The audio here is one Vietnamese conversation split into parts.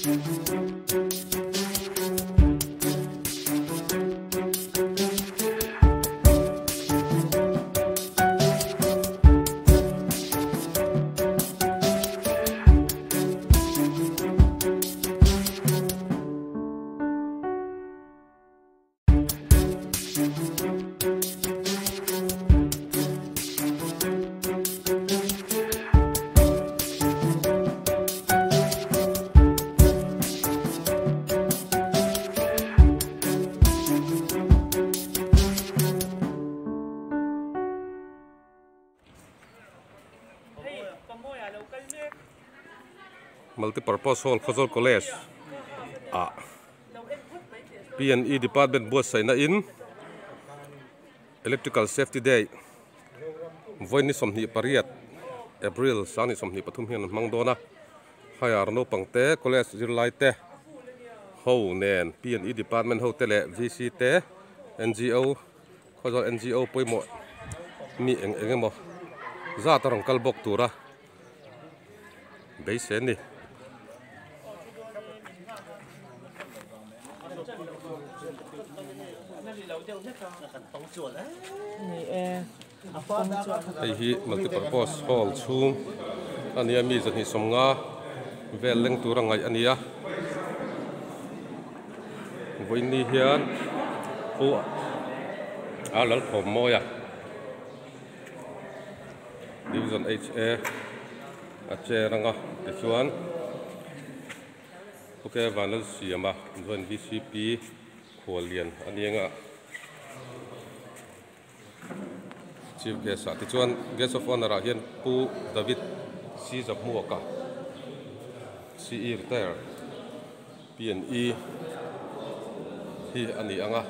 Multi-purpose hall Khazol College P&E department buat sai na in electrical safety day voi ni somni pariat April sani somni pathum hian mangdona hayar no pangte college zirlai te ho nen P&E department ho tele VC te NGO Khazol NGO poimo mi engemo za tarong kalbok tura beisen ni hi multi-purpose hall chung ania mi zani somnga veleng turangai ania voini hian hu alal thom moya division HA ache ranga tichuan oke vanal siama join VCP kholian anianga chief guest tichuan guest of honor hian pu David C Zapmuaka CE retire P&E hi ani anga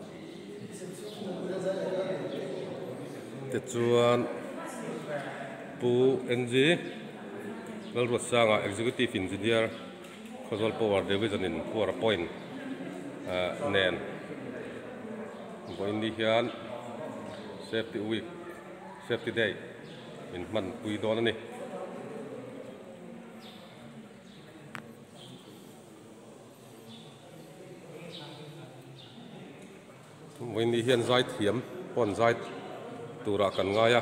tichuan pu NG Lalrut Sanga executive engineer Khazol Power Division in Pura Point nen boini hian safety week safety day in man pui don ani boini hian zai thiam pon zai tura kan ngaya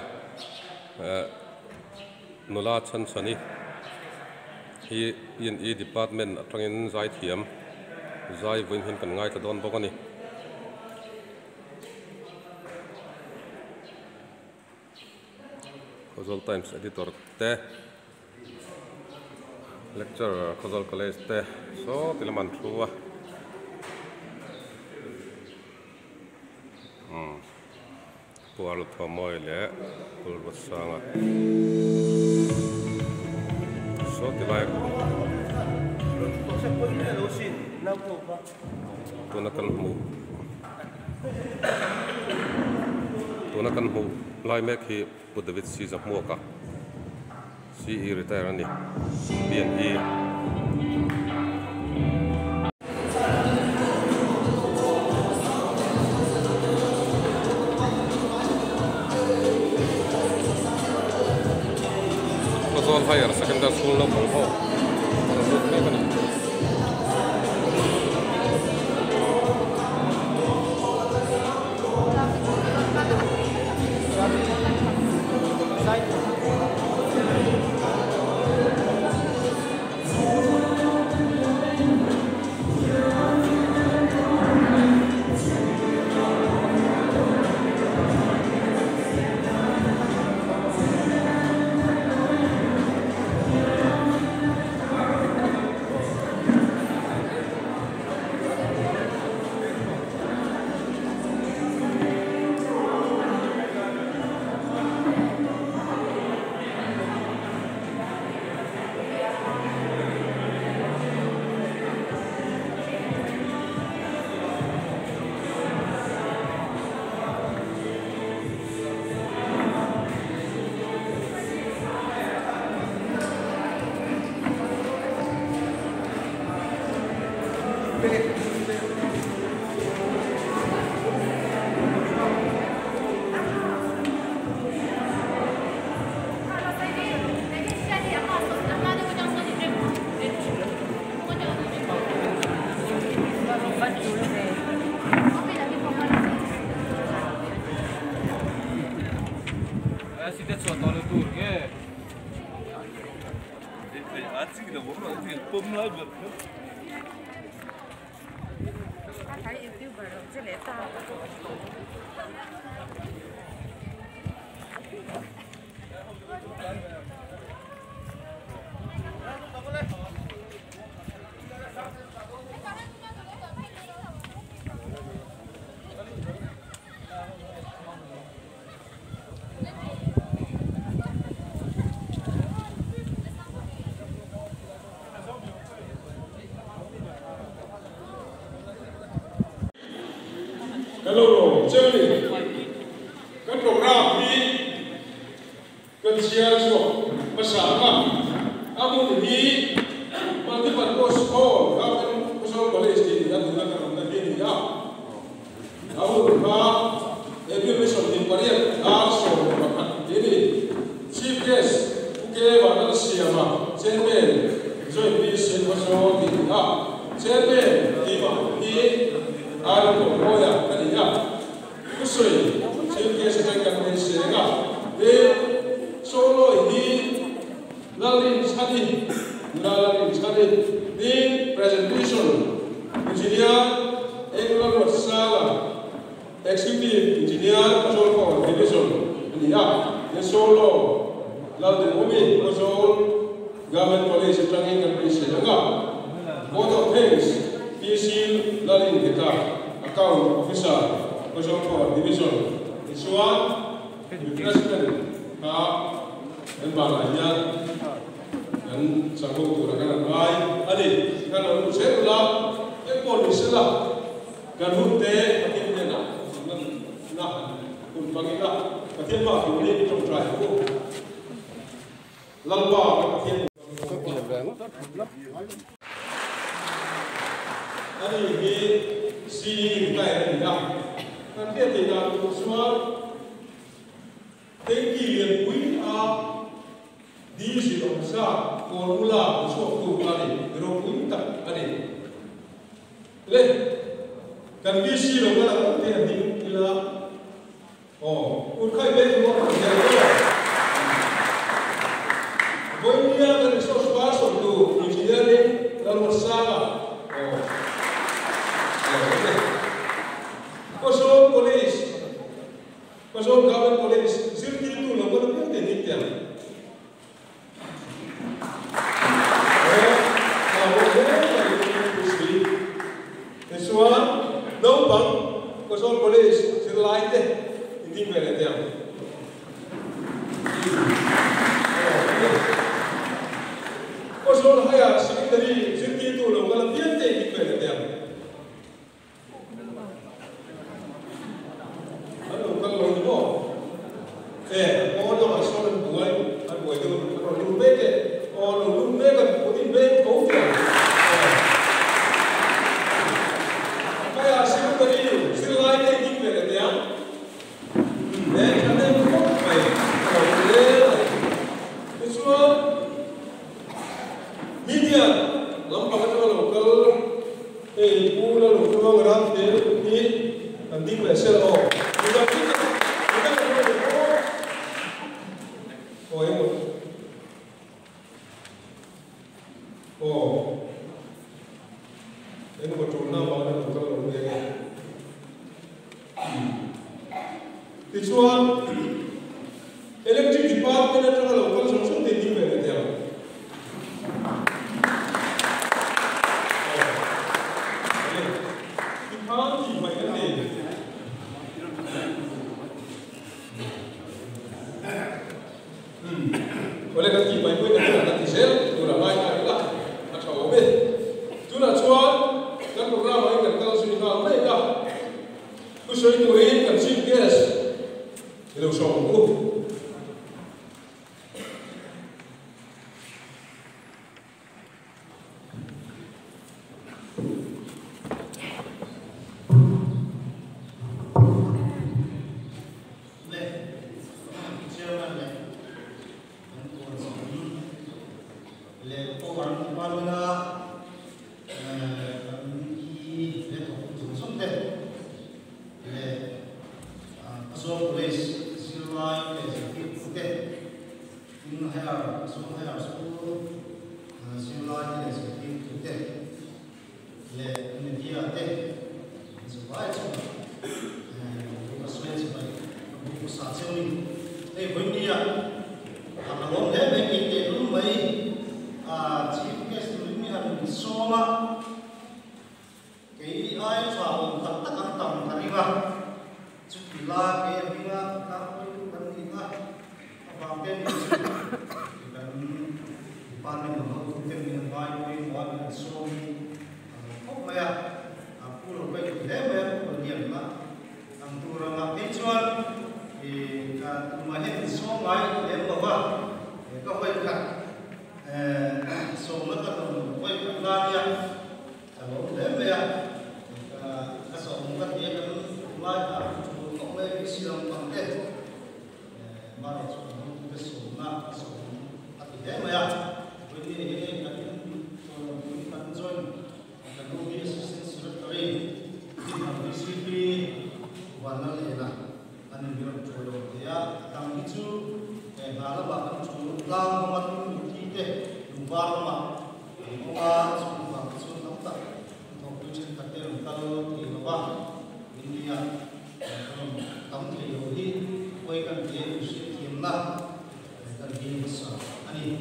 nula chan chani hi P&E department atangin zai thiam zai voin hin kan ngai ta don bok ani Khazol Times editor te lecturer Khazol College te so tilaman thua pual thomoi le pulwat sanga so tilai tunakan mu lai mek hi David C Zapmuaka CE retire ani P&E Khazol Higher Secondary School no pangho Thấy YouTuber rồi chứ lẽ tao Hello, Jeremy. Các program đi cần chia sẻ bersama. Kamu ini multiple course call. Kamu kusau college di yang kita kerana ini ya. Kamu berapa? Evaluation di parian. Also, ini chief guest. Oke, mana siapa? Chairman. Join please. Kusau di ya. Chairman. Ini. Algo moya kaniya kusoi sirke sejakan mensenga de solo ini lalin sadi di presentation engineer England Wasala executive engineer Jolko division ini ya de solo lalin umi kusol government college training kan mensenga both of things PC lalin kita account officer Kosongko division isuan president dan balanya dan sanggup turakan baik adi kalau sekolah polisi lah dan hunte akhirnya nah kunpangilah akhirnya ini trong try aku lalpa akhirnya ini si kita ini nanti tidak semua tinggi yang punya di sini besar formula suatu kali berapa tak ada leh kan di sini orang nanti nanti bila urkai betul orang jadi bolehnya kan sosial suatu engineering lalu salah Kosong polis, kosong government polis, sirti itu loh, kalau kita tidak tiada. Kalau kita itu sesuatu, nampang kosong polis, sirlain deh, ini boleh tiada. Kosong haya, sekretari, sirti itu loh, kalau kita tidak tiada. Orang asal buai, buai itu orang lumbe kan, putih beg kau tiada. Kaya asyik tadi, selain itu kita tiada. Ada pun baik, kalau boleh, semua media, lampu kalau lokal, pula lokal orang ini nanti besar Sudah kita ini betul nama orang lokal orang ini. Ituan electric department itu orang lokal langsung tinggi banget ya. Dipanggil banyak ni. Oleh kerana banyak ni nanti sel, tu ramai adalah macam apa? Tu nak cuan. Kan program ini kan kalau sudah mereka, khusus itu ini kan chief guest, itu semua. thằng ông đấy bây giờ các sở cũng các địa cái mai à chúng cũng lấy cái siêu bằng thế mà nó cũng cái số mà số các địa bây giờ với cái cái cái join cái công ty assistant secretary thì làm VCP và nó là anh biết rồi đó thì tăng cái chú cái nào là bạn chú làm mà cũng như thế đúng vào mà qua chúng ta chúng ta tập học cái chuyện tập thể dục thì nó vào India tấm thì rồi đi quay cần cái sự kiểm là cần cái sở anh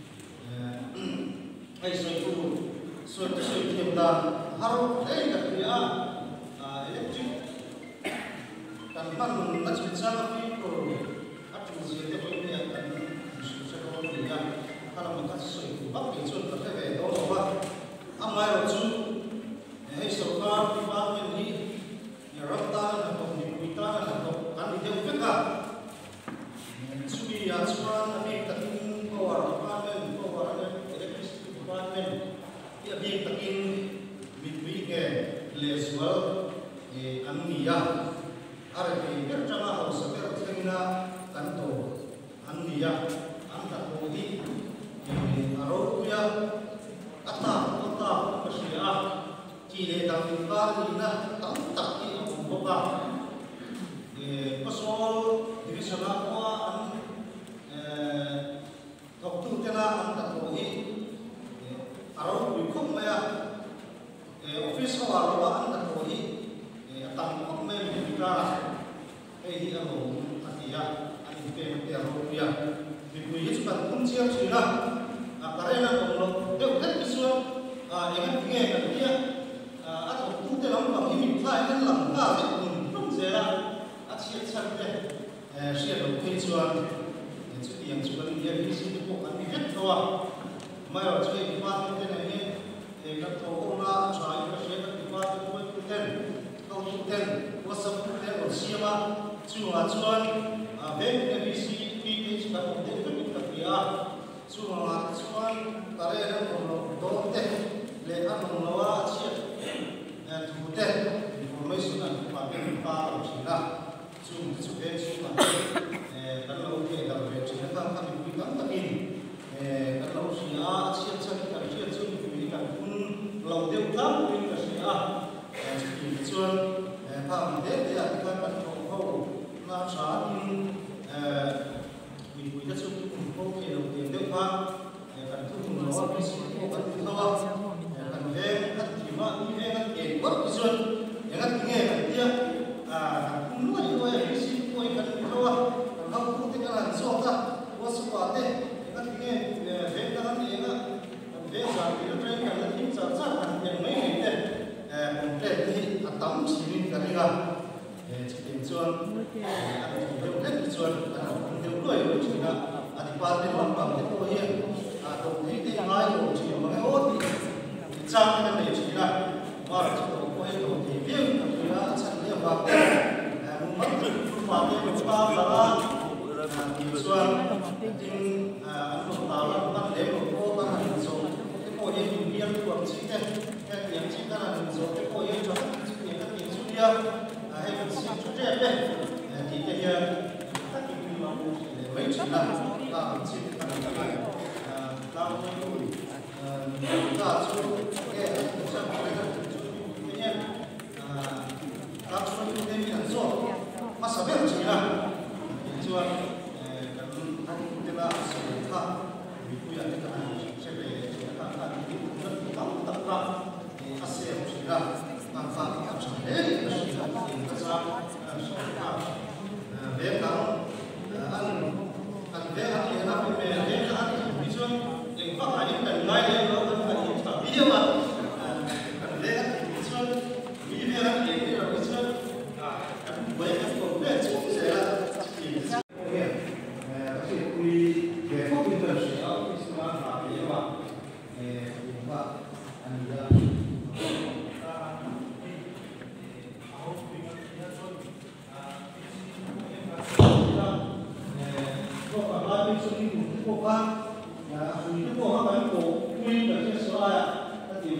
hay sự kiểm là haru đấy là cái electric cần mang nó chỉ sang cái rồi áp dụng gì để có thể cần sự sẽ có được cái kalau mình cắt sợi bắc cái chuyện là cái về đó mà am mai rồi chứ hay sở ca đi ba bên đi nhà rắp ta là còn những người ta là còn ăn đi theo việc cả suy à suan anh takin có vào ba bên có vào đây electricity department thì anh takin mình cái lệ sual anh nia ở cái cái trong họ sẽ có cái na căn tổ anh nia anh ta có đi Arabia kata Persia Chile dan Filipina tak buka pasal di sana an waktu kena an tak boleh Arab hukum ya office awal an tak boleh tang komen kita di Arab atia an di Arabia di juga kuncian sudah karena kalau dia kan isu yang tinggi kan dia atau tu dalam bang ini saya kan langkah itu pun saya asyik sampai saya lakukan isu yang sebenarnya dia di sini bukan dia tahu mai saya di mana ini kan tahu orang saya saya di mana itu kan tahu kan WhatsApp kan siapa cuma bank di sini di sebab itu kita dia semua karena orang teh lepas mengelola siap teh informasi dan pakai para Cina semua kalau kita dari Cina kami berikan tapi kalau Cina siap kami siap berikan pun laut utama berikan Cina cuman kami dia kita kan tahu nak saat mình đã chụp cùng cô kể đầu tiên được mà cần thu cùng nó cái số cô cần thu thao cần về các chỉ mà đi về các kể bất kỳ chuyện những các nghề cần kia cũng nói như vậy cái gì cô cần thu thao cần học cũng thế là số ra có số quả thế các nghề về các nghề cần về sản phẩm trên cần là những sản xuất cần những mấy nghề thế cũng để thì tấm chỉ mình cần đi làm chỉ đến chuyện anh đều hết chuyện đều đuổi với chỉ là đi qua đến văn phòng đến tôi hiện đồng chí thì nói đồng chí mà cái hốt thì trang cái này chỉ là mà chỉ có quay đồng chí riêng thì đã sẵn điểm vào mất vào cái một ba là thì xuân nhưng anh đồng tàu là bắt đến một cô ban hành số cái cô hiện mình riêng của chính cái điểm chính là mình số cái cô hiện cho các điểm số riêng hay mình xin chút trẻ đây thì cái các cái quy mô mấy chỉ là mình xin cái này lao động ta số cái sản phẩm cái nhé ta số cái này mình số mà sao biết chỉ là chưa cần cái là số ta vì quy định cái này sẽ về các rất tập ra thì ASEAN chỉ là bằng phạm cái sản đấy là chỉ là cái sao về nào anh về anh thì nó về về anh thì xuống để phát hành cần ngay đây nó cần phải video mà cần về anh thì xuống video anh thì rồi xuống với các công nghệ chúng sẽ là chỉ cái quy về pháp luật sẽ ở cái sự làm việc mà anh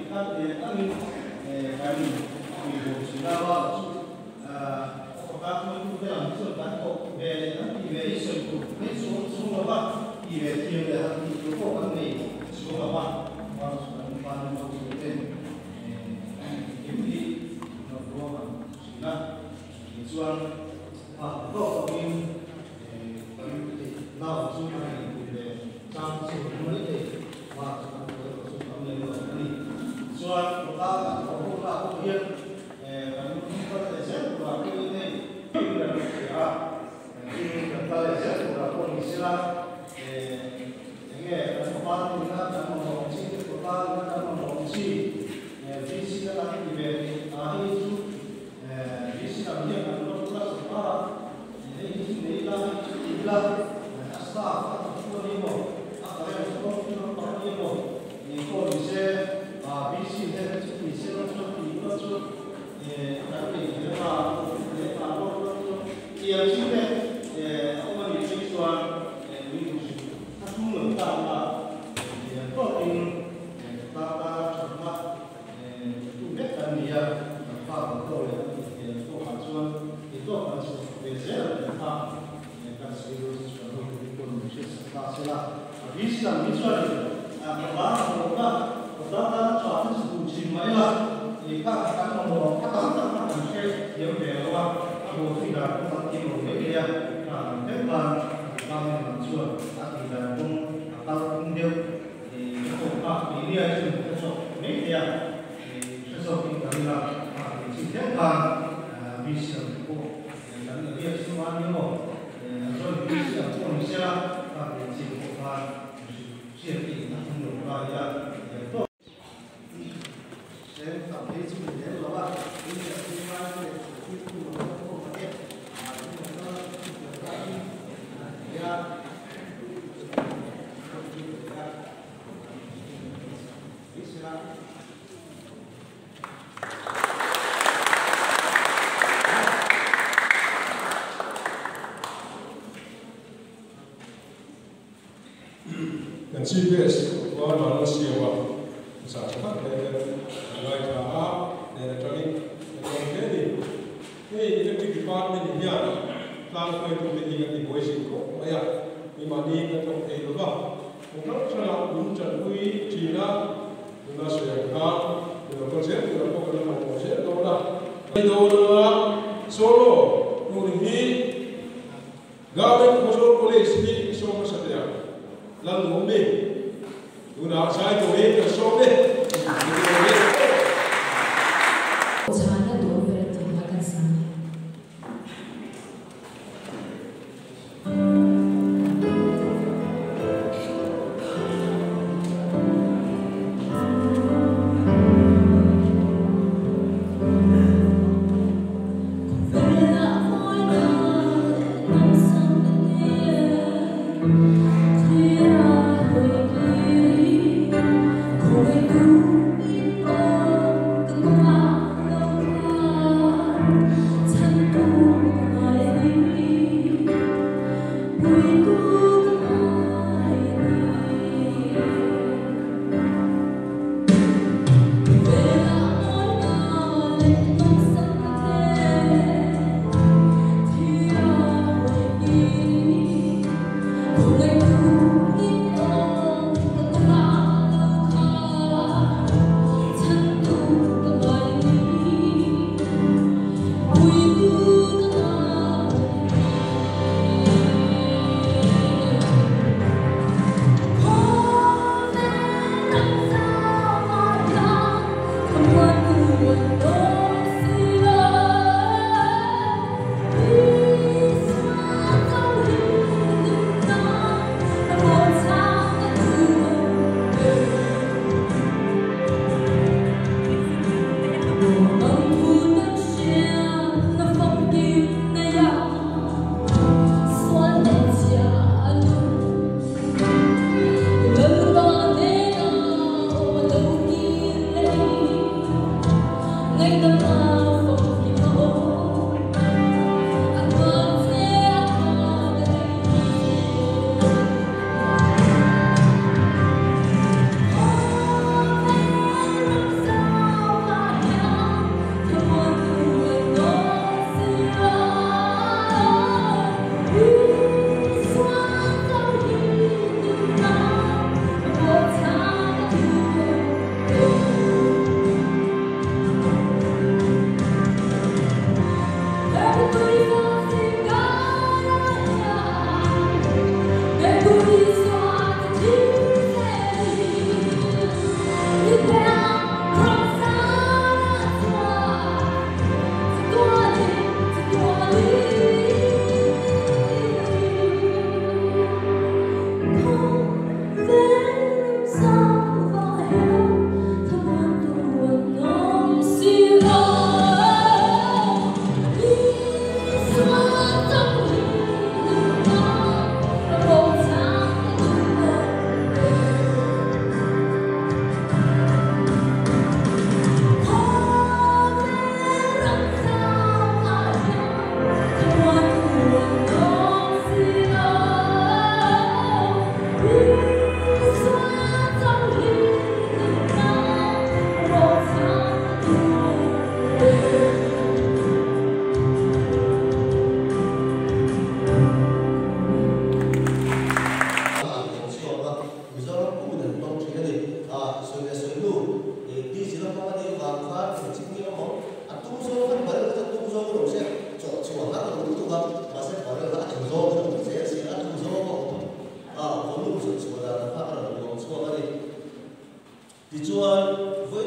CBS qua mà nó siêu vào sản xuất để loại trả để cho đi còn thế thì cái department mình nhá đang quay tụi mình cái buổi sinh có vậy à nhưng mà đi cái trong thế đúng không cũng rất là đúng chuẩn quy chỉ là chúng ta sẽ rồi con sẽ rồi có cái nào sẽ đâu đó đây đâu nữa solo rồi thì government college đi số mà sẽ được lần ngủ đi, tụi nào sai tụi đi là số đi.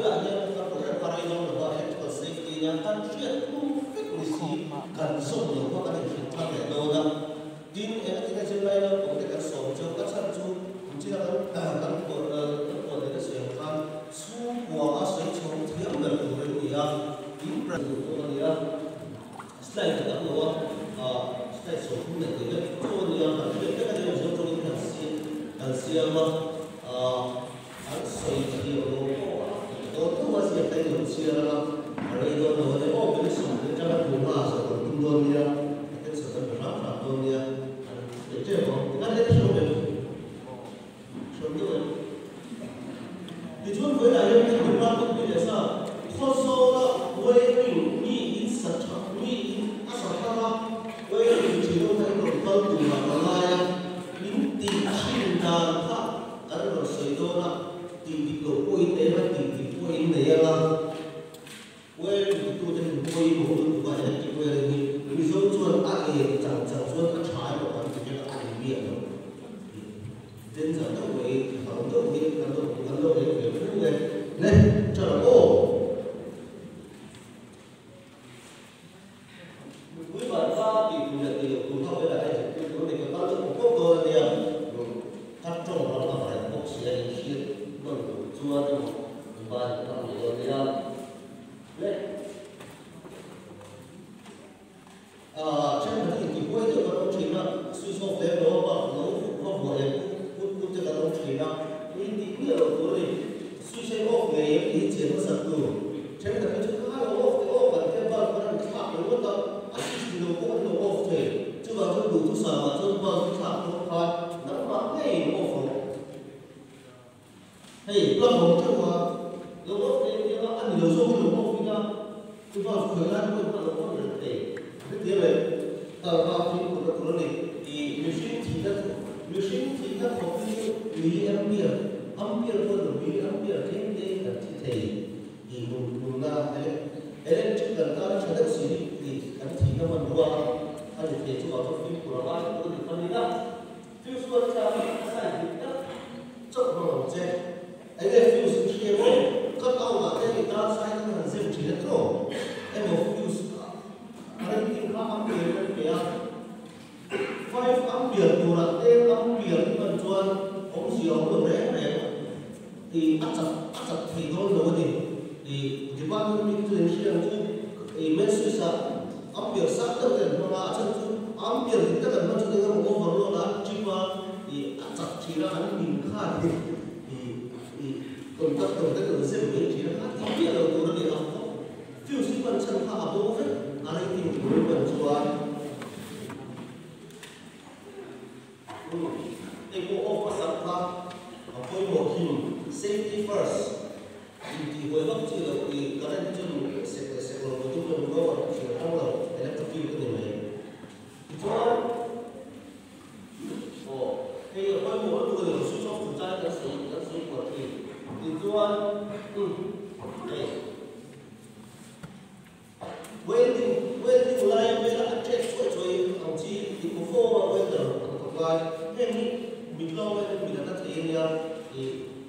là những các cái parai trong đó là cái safety nhà tan chuyện cũng biết gì cần dùng nhiều quá cái này thằng này đâu đó tin em cái trên này nó cũng cái số cho các sản xuất cũng chỉ là cái của cái sự tham su của các sản xuất thiếu là của cái gì à tin rằng của cái gì à slide cái đó slide số cũng là cái chỗ gì à cái cái điều trong cái xe mà anh xây thì nó tôi masih ada yang siapa ada itu ada oh ini semua cara bunga seperti dunia itu seperti berapa dunia itu kan itu semua itu pun boleh ada yang berapa tu biasa khususnya wedding ni instan ni asal kata wedding itu itu kalau tu mana yang inti cinta tak ada sesuatu di lokoi tema di ini ya lah, well itu jadi koi mohon juga ya kita ini misal tuan ada jangan tuan acai orang kita ada biar tu, dan jangan wei kalau ni cara gue baca di dunia di tuhan bela aja, itu ni kalau kau dia kacau orang apa yang kau siapa yang tuan tu ban tam yo dia le chen de ti boi de ba chi na su so de lo ba lo ba bo ye ku de ga lo chi na ni ni lo ko le su se o ge ye ti che sa tu chen de ti ka lo ba de ba ba na ta lo ta a si lo ko lo o te chu ba chu du tu sa ma chu ba chu sa ko ka na ma nei o fo hey lo mo chu ma lo mo te lo an lo so lo mo fi na tu ba ko la ko ba lo mo le te thế vậy ta fi ko ni i machine thi da ko fi mi ampere ko lo mi ampere te ta ti te i mun na electric kan ta cha da si ni kan thi da man ruwa an te chu ba fi ko la ko ni kan ni da fi so ta sa ni da chok mo je ai le fi so chi mo ka ta wa te ta sa ni kan se chi da tro em mo fi anh tin các ampere kan kaya 5 ampere pura 10 ampere ni kan chuan om si om lo re thì ắt chặt thì thôi rồi thì ban mình tuyên truyền chứ thì mấy suy sa ampere sát tới cái mà chân chứ ampere thì tất cả nó chỉ là một phần luôn đó chứ mà thì ắt chặt chỉ là anh mình khai thì còn tất cả cái xem mấy chỉ là thì biết là tôi đã làm không phiêu sĩ quan chân khai bố hết anh tin tôi vẫn chuan thì cô offer sản phẩm tôi một khi safety first thì với bác sĩ là thì cái này chúng sẽ là một chúng tôi có một sự tăng lợi electric field cái này thì chuan thì ở đây một cái người suy cho phụ trai cái sự của thì chuan đây welding line với là chết chuối ông chi thì có phô mà welder còn lại thêm mình lo mình đã thấy nha thì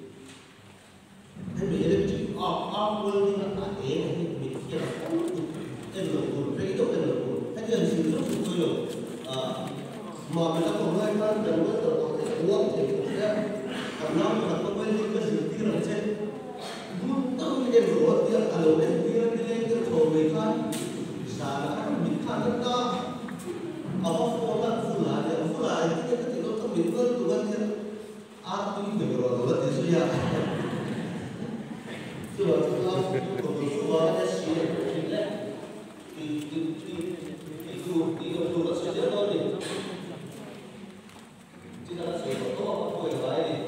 thêm bị electric arc welding là cái này mình kia là cái lửa của cái độ cái lửa của cái tiền sử dụng tôi rồi mà mình đã còn hai con cần welder có thể uống thì cũng sẽ còn năm là có welding cái gì kia là trên muốn tao đi đem rồi tiền à rồi đem tiền đi lên cái thầu về khai mình khai tất cả ở phố là phụ lại cái nó không biết hơn tụi anh thế à tôi đi được rồi là thế rồi chứ mà chúng ta còn bị số ba cái gì đấy thì nó sẽ dễ hơn đi chứ ta sẽ có tốt hơn cái này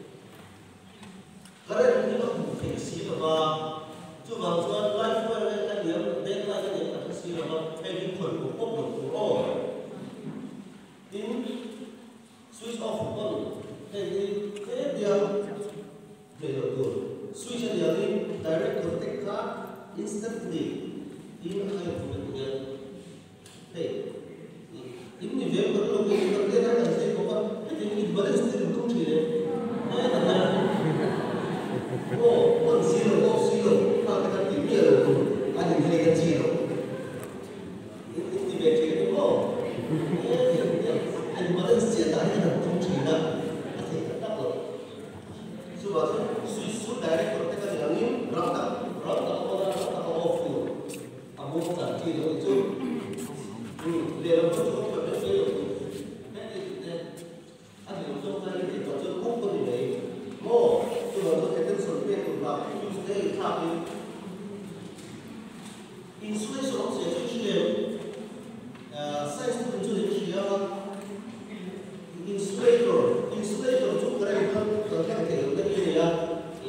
cái này cũng là một cái gì mà chứ mà chúng ta live với cái điểm đến lại cái điểm là cái gì mà hay cái phần của quốc lực của tin switch off on thì cái điều về đầu switch điều đi direct contact card instantly in hai phần của nhân thì những người việt vẫn luôn cái vấn đề này là gì có không cái những vấn đề công trình đấy là ô còn gì là ô đây thà cái insulation of the system size to insulation insulator chúng ta đang cần các thể hiện đây là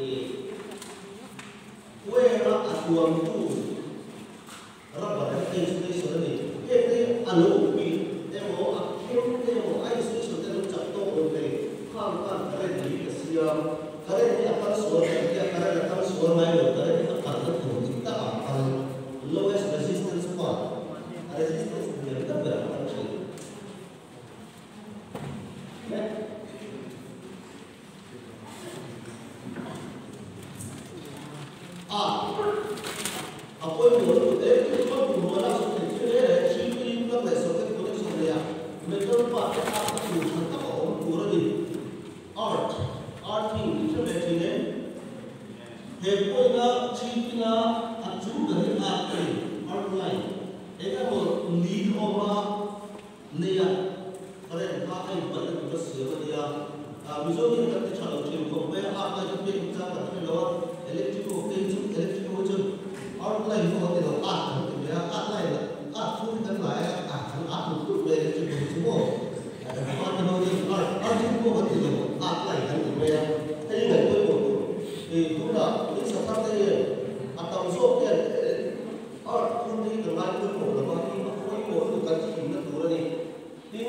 where at one two rubber insulation này cái anu bị demo demo insulation cái lúc chặt to rồi này khang cái này thì cái này thì akan suara cái này akan suara mai rồi cái này akan terus kita akan lowest resistance part resistance dia kita berapa sih apa yang buat itu kan buat langsung jadi sih kita besok kita boleh sebenarnya betul pak apa itu kita orang buat di art thing itu macamnya hepoina cipina acung dari art line itu mau lead oma nia kalian pakai pada tugas siapa dia misalnya kita cakap tim komplain apa itu kita katakan lewat electrical macam outline itu kita art itu ya outline art itu kita lain art itu electrical semua ada apa namanya art itu kita outline kan itu ya jadi nggak boleh itu lah ini seperti atau soalnya art itu kita lain itu kalau itu kan kita turun ini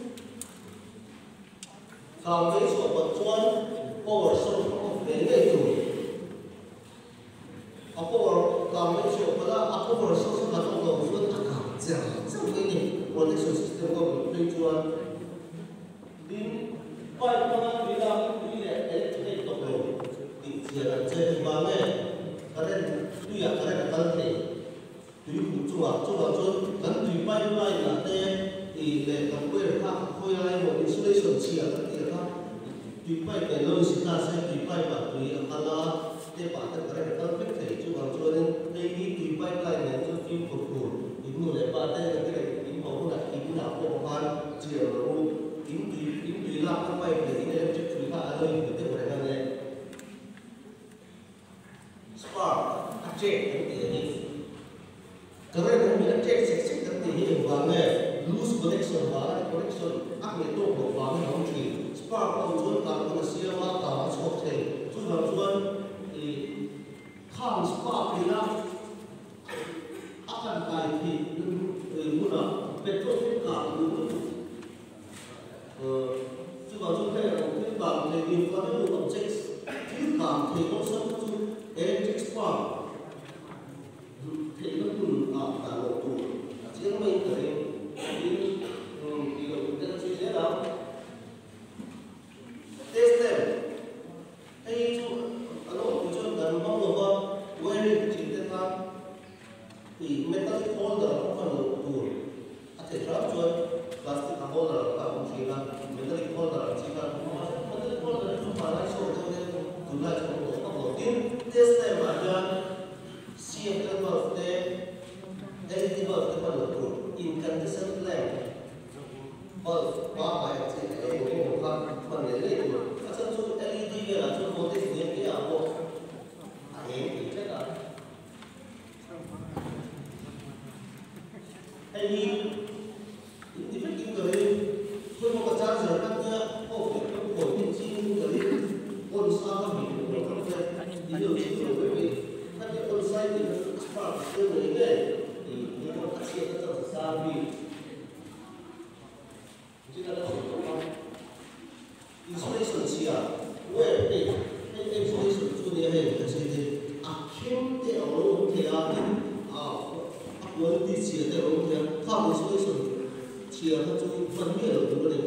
kalau ini soal cuan power source of itu apa kalau ini soal pada apa power source atau kalau soal agak jauh sampai ini protection system kalau tujuan di baik mana bila ini elektrik toko di jalan jadi mana kalian itu ya kalian akan thì chùa chốt gắn tùy bay là tê thì để làm quê được khác khôi ai một insulation chia các tiền khác tùy bay cái lối sinh ra sẽ tùy bay và tùy ăn là tê bản thân cái này tăng biết thể chùa cho nên đây đi tùy bay cái này cho phim phục vụ thì người lại ba tê cái này tính bảo là tính nào cũng hoàn chia rồi tính tùy làm các bay để cái này tùy hạ đây để tiếp cái này spark chế cái này karena kami cek seksi tertinggi yang bangai loose connection bangai connection aku itu bangai orang spark tujuan kalau manusia mata masuk tujuan kam spark ini akan kait guna petrol itu tujuan kayak bang lagi pada objek kam itu satu electric spark thì nó cũng tạo một tủ chứ mình thấy thì cũng rất suy xét đó test them hay chú nó cũng cho gần mong được không wearing chính tên ta thì metallic holder cũng phần một tủ thể trap cho plastic holder cả cũng chỉ là metallic holder chỉ là metallic holder không phải là số cho nên tủ lại cho nó có một tiếng test them mà ra see a birthday, anything birthday for the incandescent lamp. Bulb, why I say, hey, we will have fun in it. That's also LED, that's also what is in the airport. I hate it. LED, if you give the ring, put on the charger, and the pin seeing the ring, one star of it, side itu spark itu boleh ini mau kasih kita tersabi jika ada insulation siap insulation itu dia yang kasih akhir dia orang dia aku di sini dia orang dia kalau insulation siap itu familiar boleh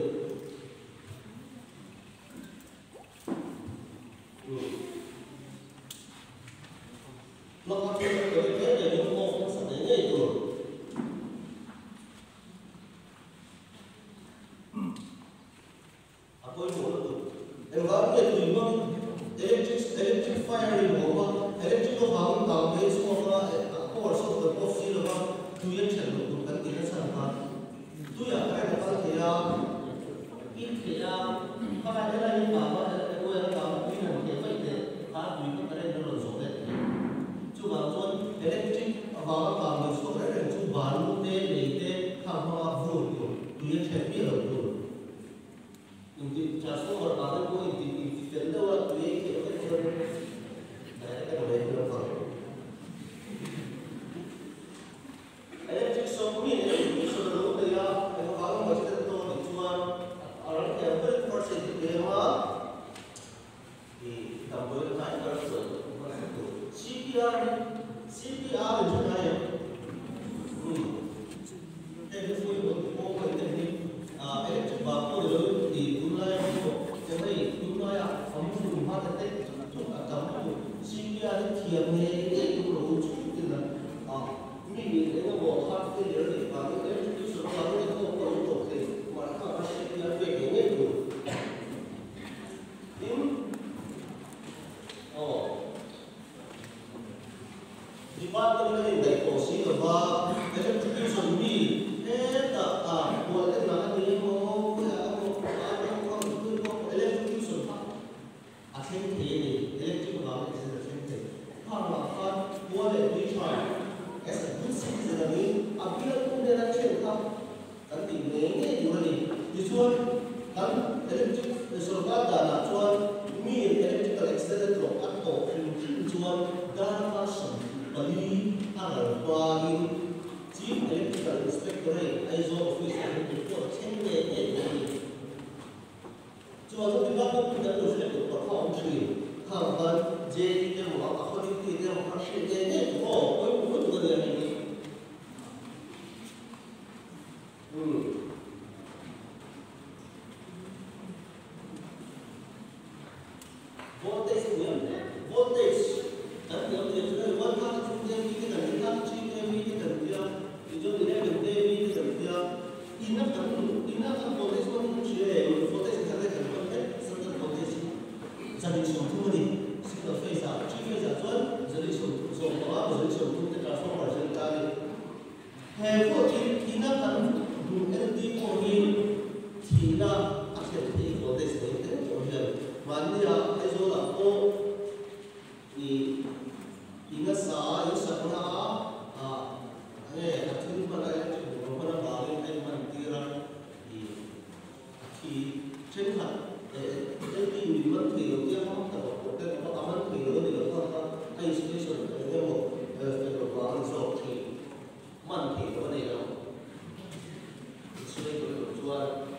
vào các bạn mình số đấy là chúng bán luôn thế để thế tham hoa vui rồi tụi em sẽ biết được rồi nhưng trả số mà bạn ấy vui thì đến đâu là tụi em kiểu cái hơn đấy cái đấy là phần ấy chứ số của mình ấy số đó bây giờ cái nó vào mà sẽ tôi thì chua ở đó thì cái person thì cái mà thì tầm với cái đó rồi CPR là chỗ này đây cái phôi một bộ cái này cái chụp vào phôi rồi thì chúng ta cái này chúng ta phóng dùng hoa cái tết chúng ta cắm CPR thì thiệp này cái cũng đủ chút thì là mình cái nó bỏ phát cái điều để vào cái số vào cái không có đủ thì mà các bạn CPR về cái này đủ di ba cái này để cổ xí ở ba cái cái chuẩn bị hết là của cái là cái gì mà cái electric pháp thế thì electric vào cái gì thế thì hoàn toàn của để đi try as a good citizen này appeal cũng để là chuyện không cái tình này như vậy thì chuan cái electric số các đàn là chuan mi electrical accident rồi các tổ phim chuan data bali ang tuwagin chief electrical inspector ISO office ang report chende so ato diba ko pinalo sila ko perform tree hanggang JD mo ako dito mo kasi JD ko ko ko ni voltage voltage dan yang dia one kan dia kita kan kita kita dia itu dia dia ina kan voltage pun dia voltage kita kan satu voltage jadi semua ni kita face up去face up转这里手把这里手这个说法是哪里还或者ina kan NT ko ni thina akhir ni voltage ni kan mania ISO la ko ingat sa yung sa kuna atin pa na yung mga bagay ay mantiran trên hạt cái gì mình thủy đầu tiên không phải có cái có tấm thủy nữa thì nó có hay station cái một cái đồ ăn rồi thì mình thủy nó này đâu suy cái đồ chua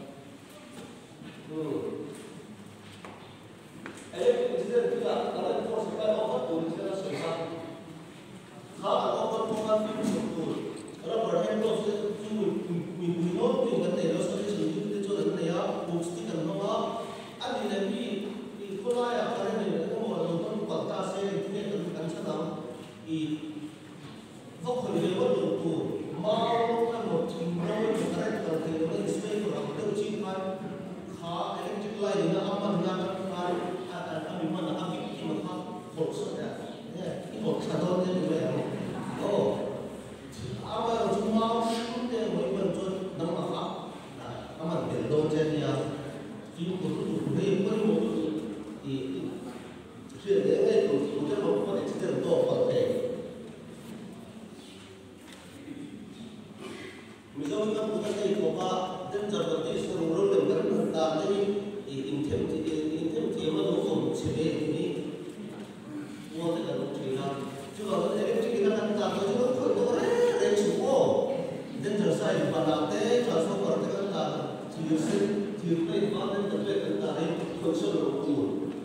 electric juga kalau itu sampai over tuh kita susah kalau over tuh kan betul kalau berhen tuh minum dengan teh sudah sedikit itu dengan ya bukti kan nama ada lagi di kola ya karena ini kita mau nonton kota saya ini kan senang di waktu dia waktu tuh mau kan mau tinggal di karena kalau dia di space orang itu cipan kah electric line ini apa dengan kami mana kami ini mah bosan ya, ini bosan dong dia juga ya. Oh, apa yang cuma kita mau ikut nama apa? Aman berdon jadi ya. Film itu boleh mau di jadi itu kita mau buat cerita itu apa deh? Misalnya kita bukan dari kota dan jadi seluruh negara kita ini intent mà nó không chỉ để ini mua cái là chỉ là chứ còn cái cái là đang làm thôi chứ không có đấy chủ ô nên giờ sai thì bạn làm thế giờ số còn cái là chỉ cái nó nên tập luyện cái là đấy không sơ đồ cũ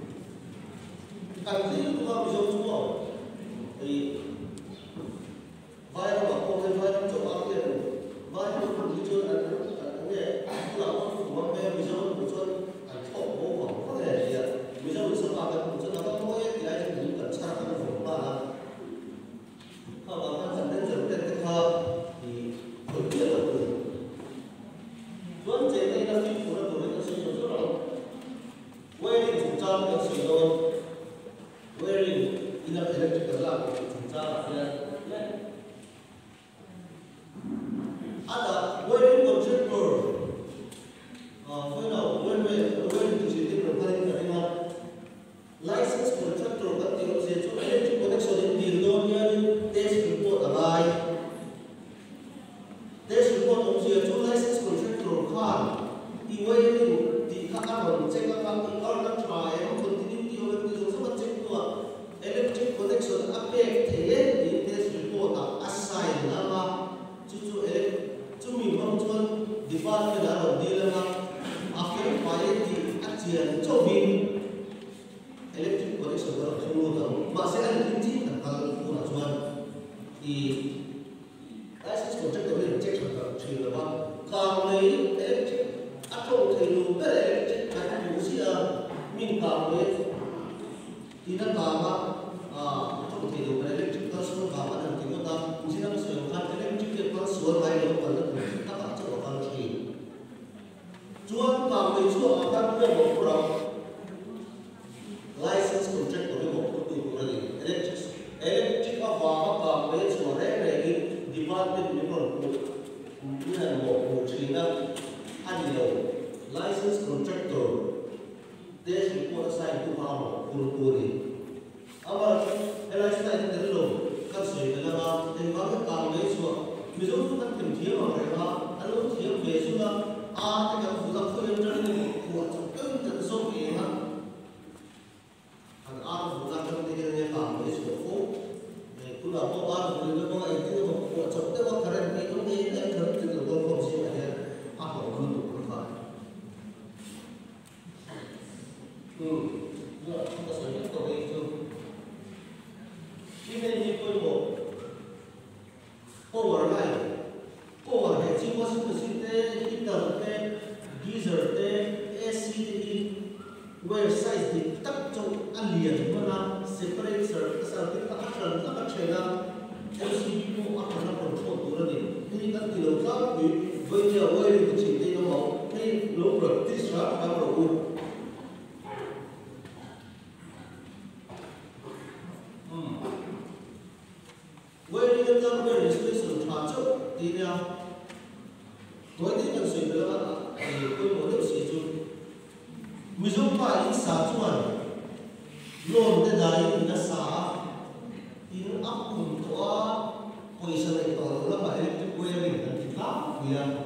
càng gì cũng có ví dụ chủ ô thì vai nó bảo cô vai nó chụp bao tiền vai nó còn đi chơi là cái là nó bé ví dụ một chút thổ bố có thể bây giờ sự bảo vệ của chúng ta có mỗi cái ai cũng cần sang cái vùng ba là họ bảo quan trọng đến giờ đến cái thơ thì thực hiện là từ vấn đề này là chính phủ là tổ chức sử dụng rất là quay đi chúng ta là sử dụng quay đi in là electric là chúng ta là ada wedding contractor với đầu wedding thì chỉ tin được wedding là anh license contractor các tiểu diện cho electric connection in building test report là bài one bit million million more China and license contractor. This report assigned to Palmer Kurkuri. Our lifestyle in the low, Kasi, the Lama, the Mother Palmesua, Mizu, the Kimtia, and Lu Tim Besula, are the Full for the Soviet. And out of the Latin Palmesua, they put up all the little what's up there, current people, they enter to the local city again. After a good provide. That's what you're going to. Even if you go overnight, overhead, you was to sit there, heater there, geyser there, AC, where size the tuck to alien, mana, separate circuit, action, not a trailer, LCD, after number 4 to run it. He got the local, when you are wearing the chip, they know, hey, low, this rock, number wood. Where you get down there is this on Tacho, the when they can say the other, and you put what else is Mizumpa in Satuan, Lord the dying in the Sa, in Apun to our position like all electric wearing and the top, we are.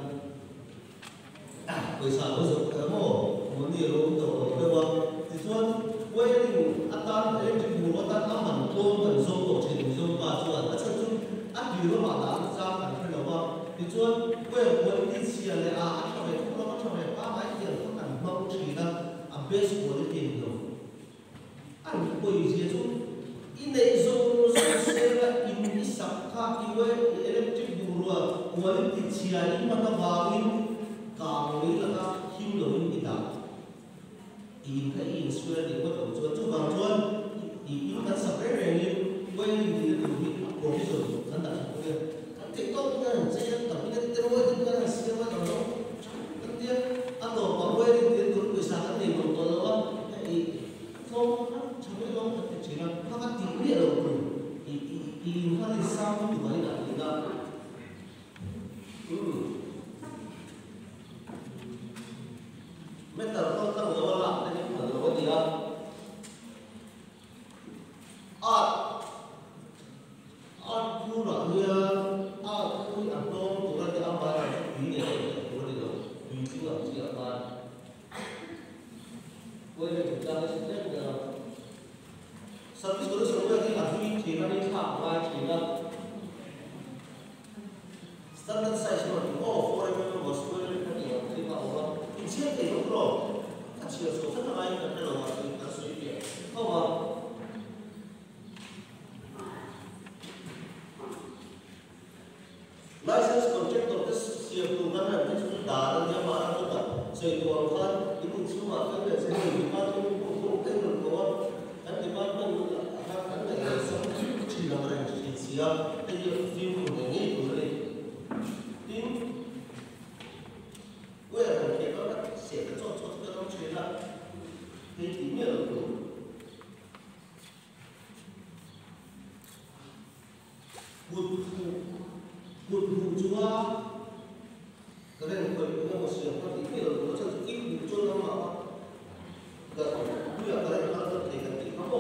We saw was more, when the road to this one, wearing a ton electric water, Aman, Clone, and Zobo, Mizumpa, that's a two, at the Roma, and friend of this one, where this year they are actually a lot of and Mount China. Best quality no. And pois in the zone seva in Isaka iwe electric burua quality chiari mata bagin kawi laka himlo in ita. In square the what to bangjuan in that separate when you did the provision and that TikTok kan saya tapi kita terus itu kan sistem atau dia atau bahwa dia turun wisata di Bogor so sampai dong kecil maka tinggi ada ini kan sama di mana kita meter kalau tahu lah ini kalau dia pura dia pun atau turun di ambar ini turun di dalam ini juga siapa boleh kita sebenarnya service terus sebenarnya lagi cina ni apa cina standard size ni foreign was well ni terima orang ini itu bro kecil so sana lain kan dalam waktu kita sudah tahu license contractor itu siap tuhan dan itu darah dia marah juga saya tuarkan itu semua kan saya dimakan untuk berkuat dan dimakan akan ada sesuatu cina mereka siap jadi film ini boleh tim gue akan kita siap cocok dalam cina ini itu butuh juga keren kalau masih apa ini loh macam ini muncul nama apa enggak dia keren kalau terdekat apa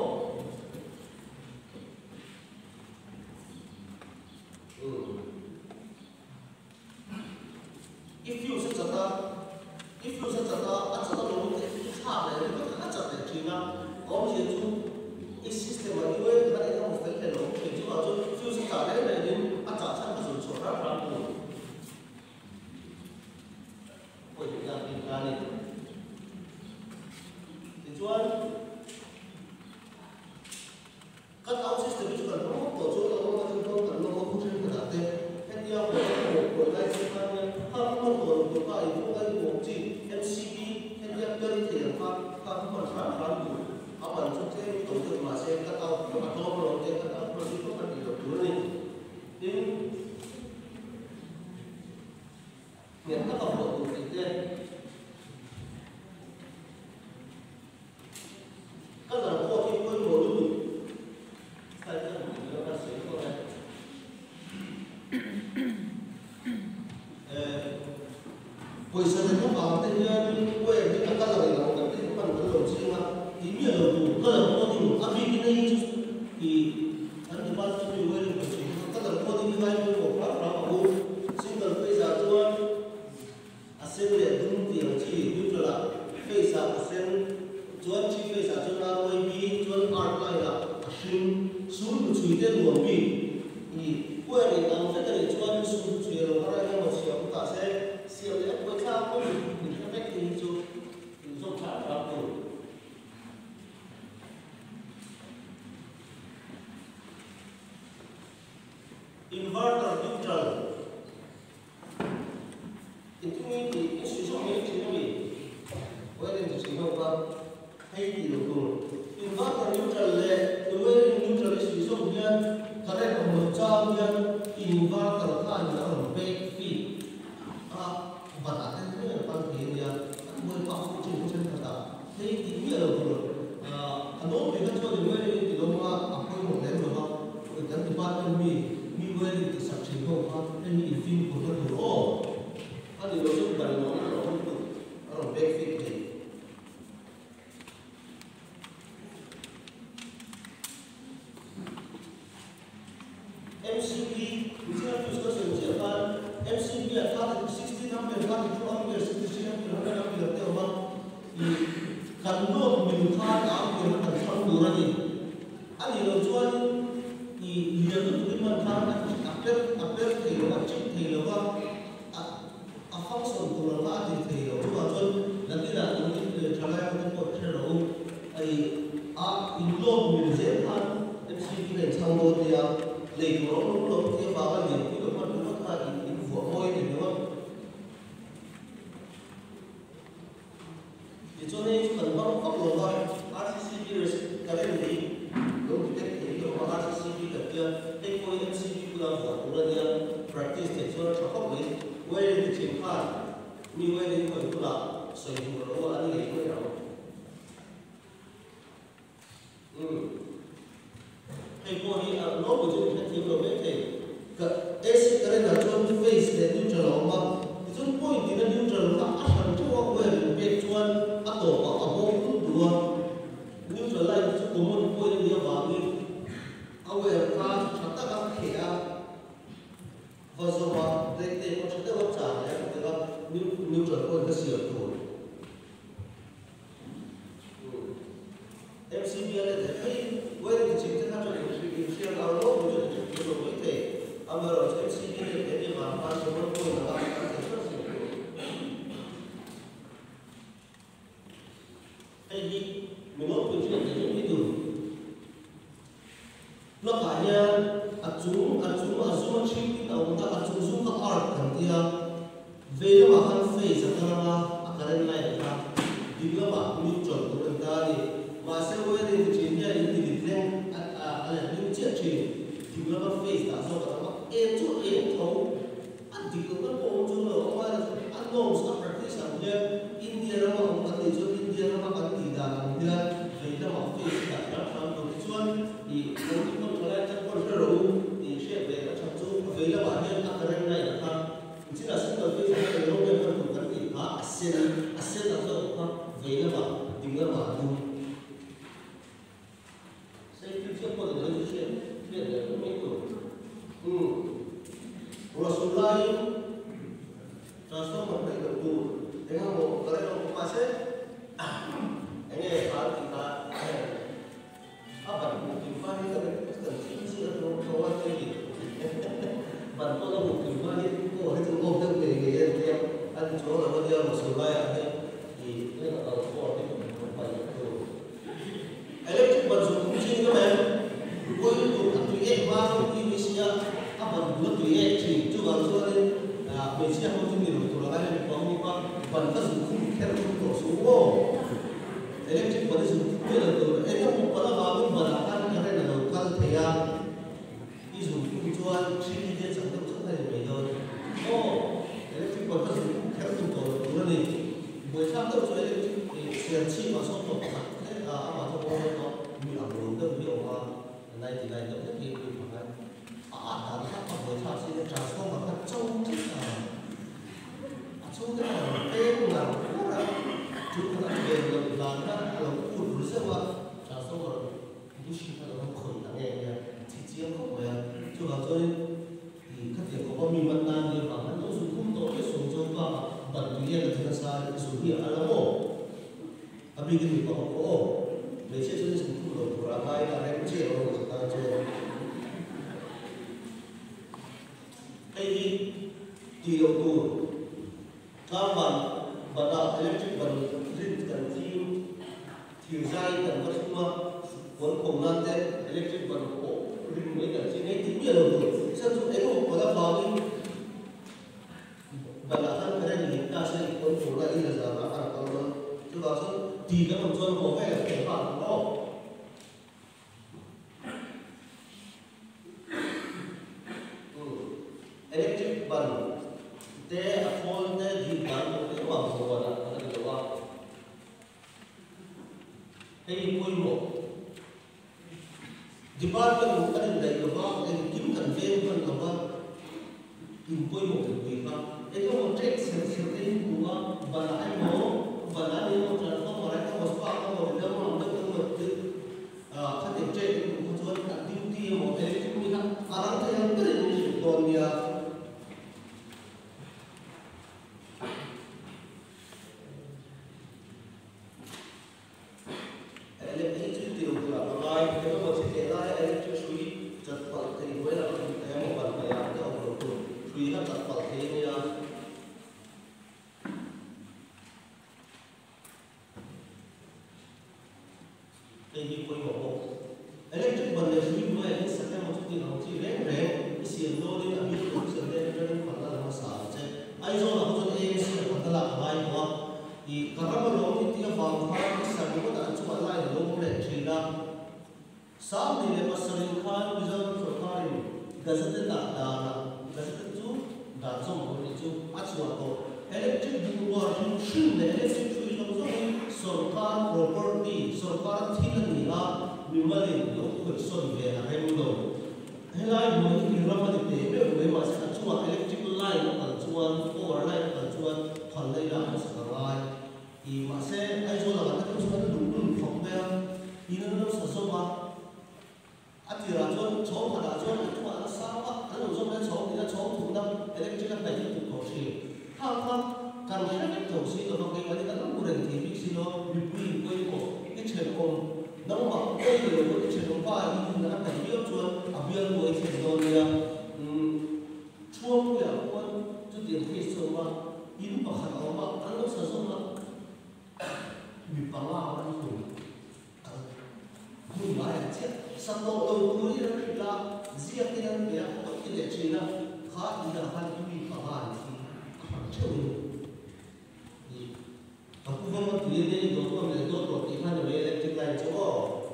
if you secara asal loh itu salah itu kan asal China kalau itu sistem itu ada yang mesti kalau itu aja itu secara ini asal Rampung. Oh, kita ini. Tujuan cut out sistem itu kan tujuan orang kan mungkin berarti dia mulai sebenarnya harus itu kan mungkin MCB dia dari dia Rampung. Apa itu tujuan masih cut out kalau dia cut out itu kan dulu ini yang tak perlu kita kalau kau itu pun boleh saya tidak masih position nó vào tên nhân quê thì các cái này nó cái phần cái đầu tiên là ý nghĩa là đủ cái là có thì áp dụng cái này thì anh đi bắt cho mình quê được cái các là có thì cái này một phát ra mà bu single phase là cho assembly đúng tiền chỉ như là phase là assembly cho chỉ phase là cho là quay bi cho outline là assume xuống của suy tên nguồn bi thì quê này làm cái này cho xuống suy là nó ra một số cả sẽ siêu để quay sao có mình sẽ biết thì cho trả vào rồi inverter neutral itu ini susah ni cina ni boleh ni cina apa hay di luar inverter neutral le boleh neutral susah dia kadang macam dia inverter kan dalam back feed batasan itu yang paling dia boleh pakai cuma kata hay ini lah boleh kalau kita cuba dengar di rumah apa yang boleh rumah kita department ni boleh disaksikan apa ini infin boleh tu ada dosen dari mana orang backfit ni MCB misalnya discussion siapa MCB ada 60 ampere ada 2 ampere 60 ampere 100 ampere tu orang di kandung minyak ampere kan satu ni ada dosen di dia tu memang kan ampere kilo macam kilo function của nó thì ở chỗ chân là cái là những trò lại của một cái đầu ai inload mình dễ hơn MCB này sang đôi thì lấy của nó lúc lúc thì vào cái điểm cái độ phân nó thay in vỏ môi thì đúng không thì cho nên cần bao cấp độ thôi RCCB cái này thì đúng cái thì của RCCB cái kia cái coi MCB của nó vỏ của nó practice thì cho nó không biết quay đi triển khai như quay đi khỏi tu là sử dụng của nó anh nghĩ quay đâu hay coi đi nó của chúng ta thiếu rồi mấy thì cái AC cái này là cho face để neutral mà chúng point thì nó neutral là áp phần cho quay được biết chuan áp tổ vào áp bộ cũng được neutral lại chúng có một quay đi vào đi aware ka chata ka khia vazova dekte ko chata ko cha ya ka neutral point ka siya to MCB ale de hey where the chita ka to share our law to the way amaro MCB de de ma pa so ko na ka hey mình nói chuyện chuyện gì cũng được nó cả nhà chúng chỉ ông ta chúng các art thằng kia về nó mà hắn phê ra cái cái này là đi nó mà mình chọn của người ta đi mà sẽ quay đi thì chỉ là những cái lên những chiếc chỉ thì nó mà phê ra sau đó nó em chỗ em thấu anh thì cũng có bộ chỗ là ông ấy anh nôm sắp practice làm như India nó mà ông ta đi chỗ India nó mà anh thì là India về nó mà phê ra cái làm được cái chuyện thì ông cũng không có chắc con cái rồi thì sẽ về nó chăm chú về là bản nhân cái này là ta chỉ là sinh hoạt với cái nó bên trong cái gì đó asen là sao ta về là bản tìm là bản luôn sẽ tiếp tục có thể nói chuyện biết là nó mấy tuổi Rasulullah transform một cái đầu tu dengan một cái nó cũng mà sẽ anh nghe phá thì ta apa mungkin faham itu kan sisi atau kawan ini bantu lah mungkin faham itu itu ngomong tu dia ada jual apa dia Rasulullah ada di mana kalau kau itu banyak tu elektrik bantu kunci itu kan kau itu tu baru di Malaysia apa dua tu itu baru ni Malaysia mungkin di luar negara ni kau ni bantu kunci kerana tu semua elektrik bantu kunci itu itu pada baru berakan kerana lokal dia isu tujuan sini dia sampai sampai di Medan elektrik bantu kerana tu tujuan ni boleh sampai tu elektrik siapa masuk tu apa tu orang tu ni orang tu ni orang naik tu ni makan ada apa boleh sampai transform makan jauh jauh cho vào cho thì các tiền có mình vẫn đang đi vào nó dùng không tốt cái số cho vào bận cái gì là thật sai cái số gì ở đâu abi cái gì có để sẽ cho dùng không được và mai là em chia rồi người ta chơi đây thì đầu tư các bạn đã electric bận riêng cần phim thì dây cần có chúng cuốn cùng lan tên electric bận cổ riêng mấy cần phim ấy tính nhiều đầu tư sao chúng ấy cũng có đã vào đi và là thân cái này thì ta sẽ cuốn cùng lại đi là giờ nó phải còn hơn chứ đó thì cái phần xuân có vẻ là cái bản đó electric bận te phone te thì bán một cái bằng số là cái điều đó hay cuối một di ba cái một cái này là bao cái kiếm cần thêm phần là bao tìm cuối một cái gì đó cái một trade sản cái của và là anh nó và là đi một lần không mà lại không có spam không có đâu mà được một cái các điểm trade cũng có cho đặt duty một cái chúng mình đang thấy cái này còn nhà electric bận là suy mới anh sẽ làm một chút nào chỉ rèn rèn cái xiên đôi lên anh biết cũng sẽ rèn rèn phần là làm sao chứ ai rồi là không cho em sẽ phần là hai quá thì các bạn nói thì tiếng vang phá cái sản phẩm đã chụp lại là lúc này chỉ là sáng thì để mà sử khai bây giờ rồi khai cái gì đó là cái gì đó đã trong một cái chú áp dụng vào electric bụng vào chúng chuyên để electric chui trong rồi सरकार property सरकार थी निला विमले लोग कुछ सोचे हैं रेमलो हेलाई मुझे किरण में देखते हैं वे मासे अच्छुआ इलेक्ट्रिकल लाइन अच्छुआ पावर लाइन अच्छुआ फलने का मसला ये मासे ऐसा लगा था कि उसका दुर्गुण फंक्शन इन्होंने ससुमा अतिराजों चौक राजों अच्छुआ सावा अरे उसमें चौक इधर चौक तुमने इलेक्ट्रिकल लाइन की कोशिश हाँการใช้เทคโนโลยีตัวเองวันนี้ก็ต้องเรียนที่พิเศษมีผู้คุยกับที่เชิญคนน้องหวังก็เลยว่าที่เชิญคนป้าที่นะครับแต่เยอะชวนอาเบียนด้วยเชิญโดนเนี่ยช่วงอย่างวันจุดเด่นที่สุดว่ายินประคันออกมาอันนั้นสะสมมามีปังว่าวันนี้คุณหมายถึงสัตว์ตัวตัวนี้เราเรียกเสียที่นั่นเนี่ยเขาคิดเด็ดจริงนะข้าอีกอย่างที่มีปังว่าที่เชื่อaku memang dia ni doktor melakukan iman dari elektrik lain coba.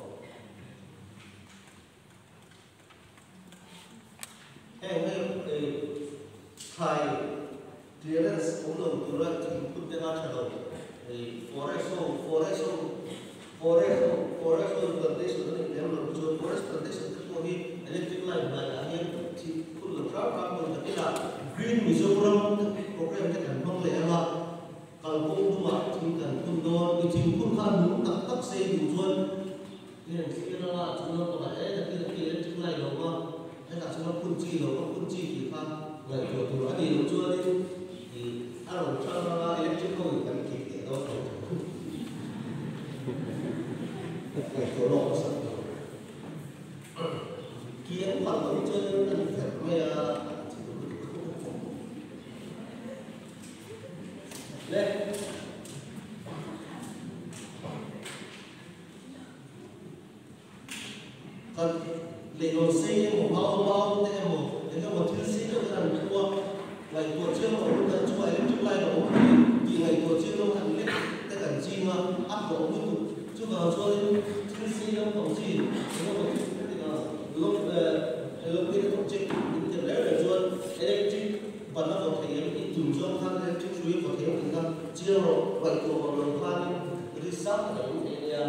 Khai clearance umum turut input dengan cara forest Pradesh ini yang berujung forest Pradesh itu kami elektrik lain banyak di pulau Trapang berkaitan Green Mizoram program itu kan mengelak kalau cuma tinggal kundoan ijin pun kan tak saya tujuan yang kita lah cuma pada kita electric lain loh tak cuma kunci kita nggak jual ada yang jual di alam cara electric kau kan kita tahu tolong satu kian kalau jual kan kerja kan negosiasi mau teh mau dengan hotel sih itu kan tua lagi tua cuma orang kan cuma electric lain orang di lagi tua cuma kan lek teh kan cina apa orang itu cuma soal hotel sih yang tongsi dengan belum itu project itu ada jual electric bana hotel itu tunjuk kan electric sudah hotel kita cina lagi tua orang kan riset ada ini ya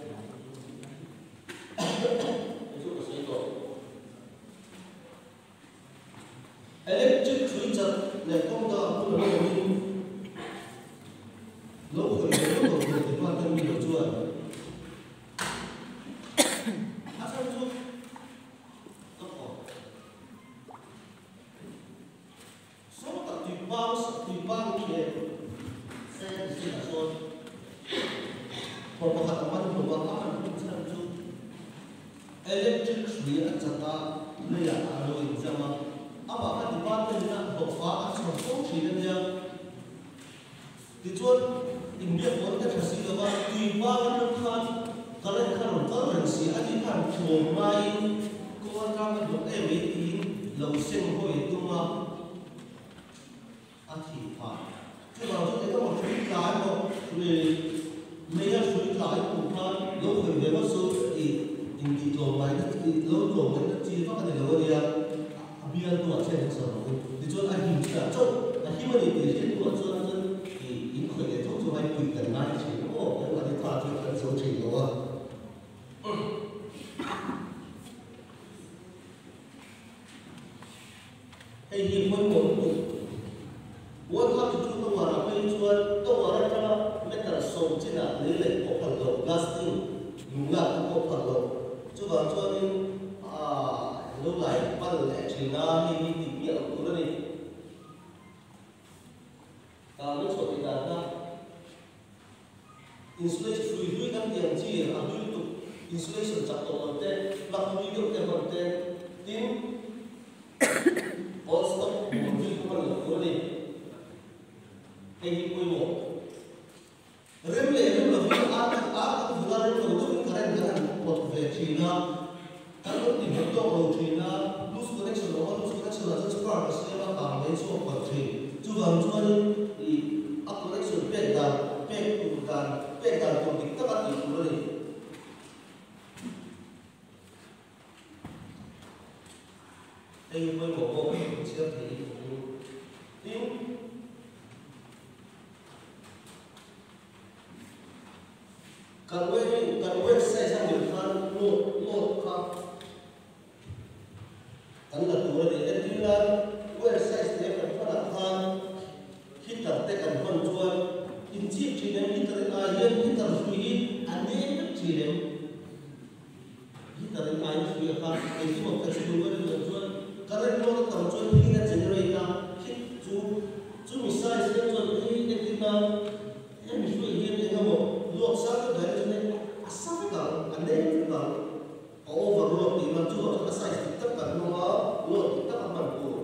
electric suy chặt để công tác của mình lúc khởi động của mình quan tâm nhiều chưa bang kia sẽ là số một hạt man một bang ăn cũng sẽ là số electric suy ăn chặt ta lấy là alo in sama apa hạt bang bên na học phá ăn xong không chỉ là nha thì chuột India vốn cái thật sự là tùy bang nó khan cái này khan một cái lần xí anh đi khan chuồng mai cô ăn cam được em ấy thì lâu sinh hồi tung mà anh thì phải chứ còn chúng ta có một cái cái mà về mấy cái suy cái của khan lâu hồi về một số thì in di mai nó thì lâu lâu mai nó chỉ có cái lâu đi à biar tua saya sama di jual anh hình là chốt là khi mà đi thì tua cho nên thì in khởi để thúc cho anh quỳ cần mai chỉ có cái là đi pha cho cái số chỉ đó hay gì mới muốn muốn làm cho chúng tôi là bây giờ tôi là cho mấy cái số chỉ là lấy lấy một phần đồ plastic dùng là một phần đồ chứ còn cho nên lúc này bắt đầu lại chỉ là đi tìm hiểu của nó đi lúc sau thì là insulation free các tiền chi là liên tục insulation chặt tổ còn tên mặc dù điều kiện còn tên tin all stop một cái của nó đi cái quy mô rem lệ rem là vì ăn vừa rem là tôi cũng thấy là một về chỉ là kalau di bentuk routine, lose connection là rất spark, sẽ là cảm thấy số phần gì. Chú vào cho nên thì up connection bên đàn cùng tính tất cả những thứ này. Đây với một bộ chưa thấy tiếng cần website sang được fan load khác cần là tụi này để đi là website để cần phát đặt fan khi tập để cần phân chuan in chip chỉ nên hit tới ai yên hit tới suy anh nên chỉ nên hit tới ai suy khác cái gì một cái suy với được chuan cái này nó tầm chuan khi nó generate hit chú misai sẽ chuan khi cái gì mà em suy hiện thì không luộc sao cái đấy cho nên sao cái đó anh nên cái overload thì mình chưa có sai tất cả nó luộc tất cả mình của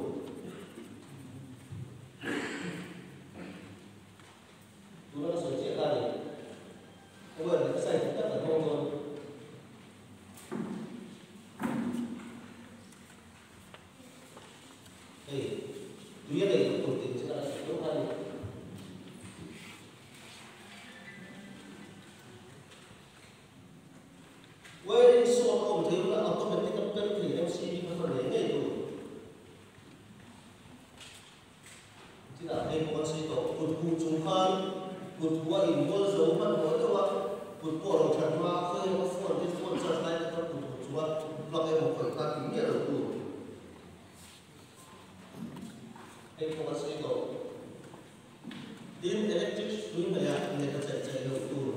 chúng nó sửa chữa ra đi bây giờ nó sai tất cả nó rồi thì tuy nhiên đây cũng tình sẽ là sửa ra đi với số công thiếu là automatic cân thì MC nó phần lấy ngay rồi chỉ là đây một sự tổ cột cụ trung khan cột qua in vô dấu mặt nói đâu ạ cột qua đầu chân hoa khơi nó phun cái phun cho lại cái cột cụ qua là cái một phần ta tính nhiều rồi đây một sự tổ tin electric swing là người ta chạy đầu rồi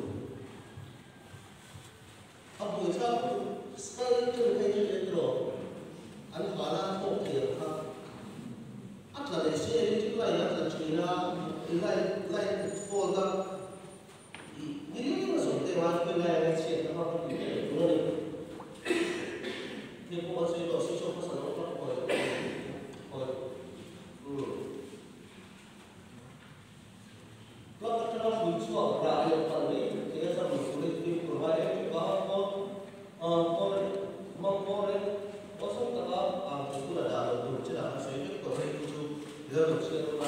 अब वैसा स्कल के कहीं लेते अनहारा को किया अतला से इलेक्ट्रिक लाइन अतला चीना लाइन फोल्डर ये सोचते हैं कि लाइन से तमाम उन्होंने ये बहुत से लोग सोचो पसंद होता और तो अगर हम बुझो राय पर नहीं ये सब मुझे भी प्रोवाइड है mong có số các cũng là đạo được chứ là sẽ rất có thể giờ được sự là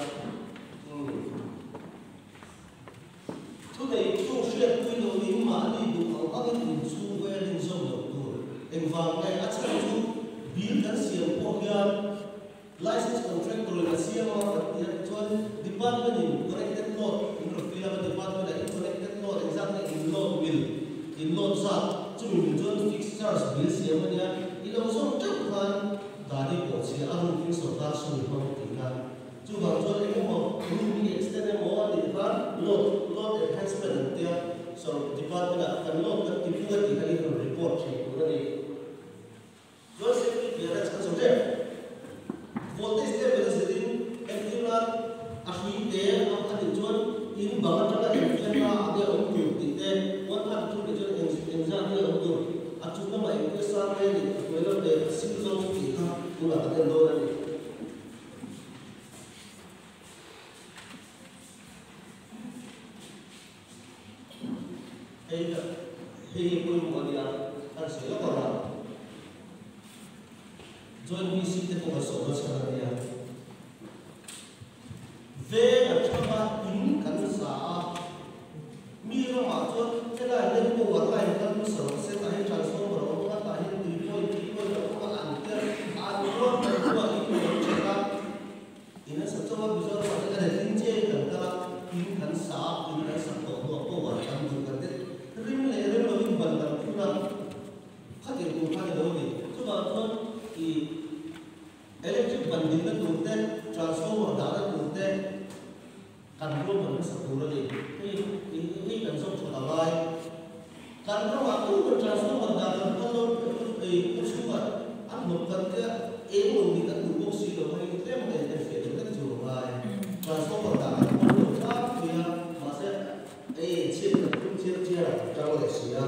thứ này tôi sẽ quy đồ đi mà đi đủ ở các cái vùng xung quanh liên sông đầu tuổi em vào cái ắt sẽ chú bill đã xiêm quốc gia license contractor là xiêm mà cái cho department in connected load in the field department là connected load exactly in load bill in load sa chúng mình cho fixtures bill xiêm mà nha lâu sống trước hơn đã đi bộ xe ăn những số ta sử dụng tiếng Anh chú bảo cho những một những extended more thì phát load enhancement tiền so department là phần load các tìm kiếm thì hay là report thì cũng là đi rồi sẽ bị việc là sản xuất voltage level setting em tin là này hay ਕੋਈ ਮੋਦੀਆ ਤਾਂ ਸੇਵਾ ਕਰਾ join me sit te ko so so sa dia ve na chama in kan sa mi ro ma cho te la le ko wa lai kan so se ta hi transform ro ko ta hi ti ko ko an te a ro ta ko i ko che ka ina sa cho wa bi zo ro ta le tin che kan ta in kan sa to ko wa kan du kan te rim le rim lo in ban ban pura kha ke ko kha le ni cho ba to i electric banding na turte transformer dana turte control ban sa pura ni ei kan so chula lai control wa tu transformer dana ko lo ei chu ba an mo kan te e mo ni ka tu box si lo mai te mo te fe te chu lai transformer dana ko lo ta ya ma se ei che la ta lo si ya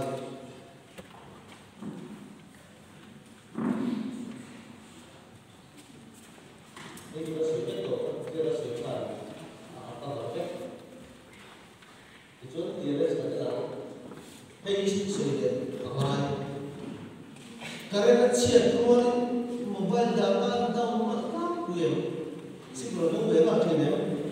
karena cia keluar mobile data atau apa dia si produk bebas ni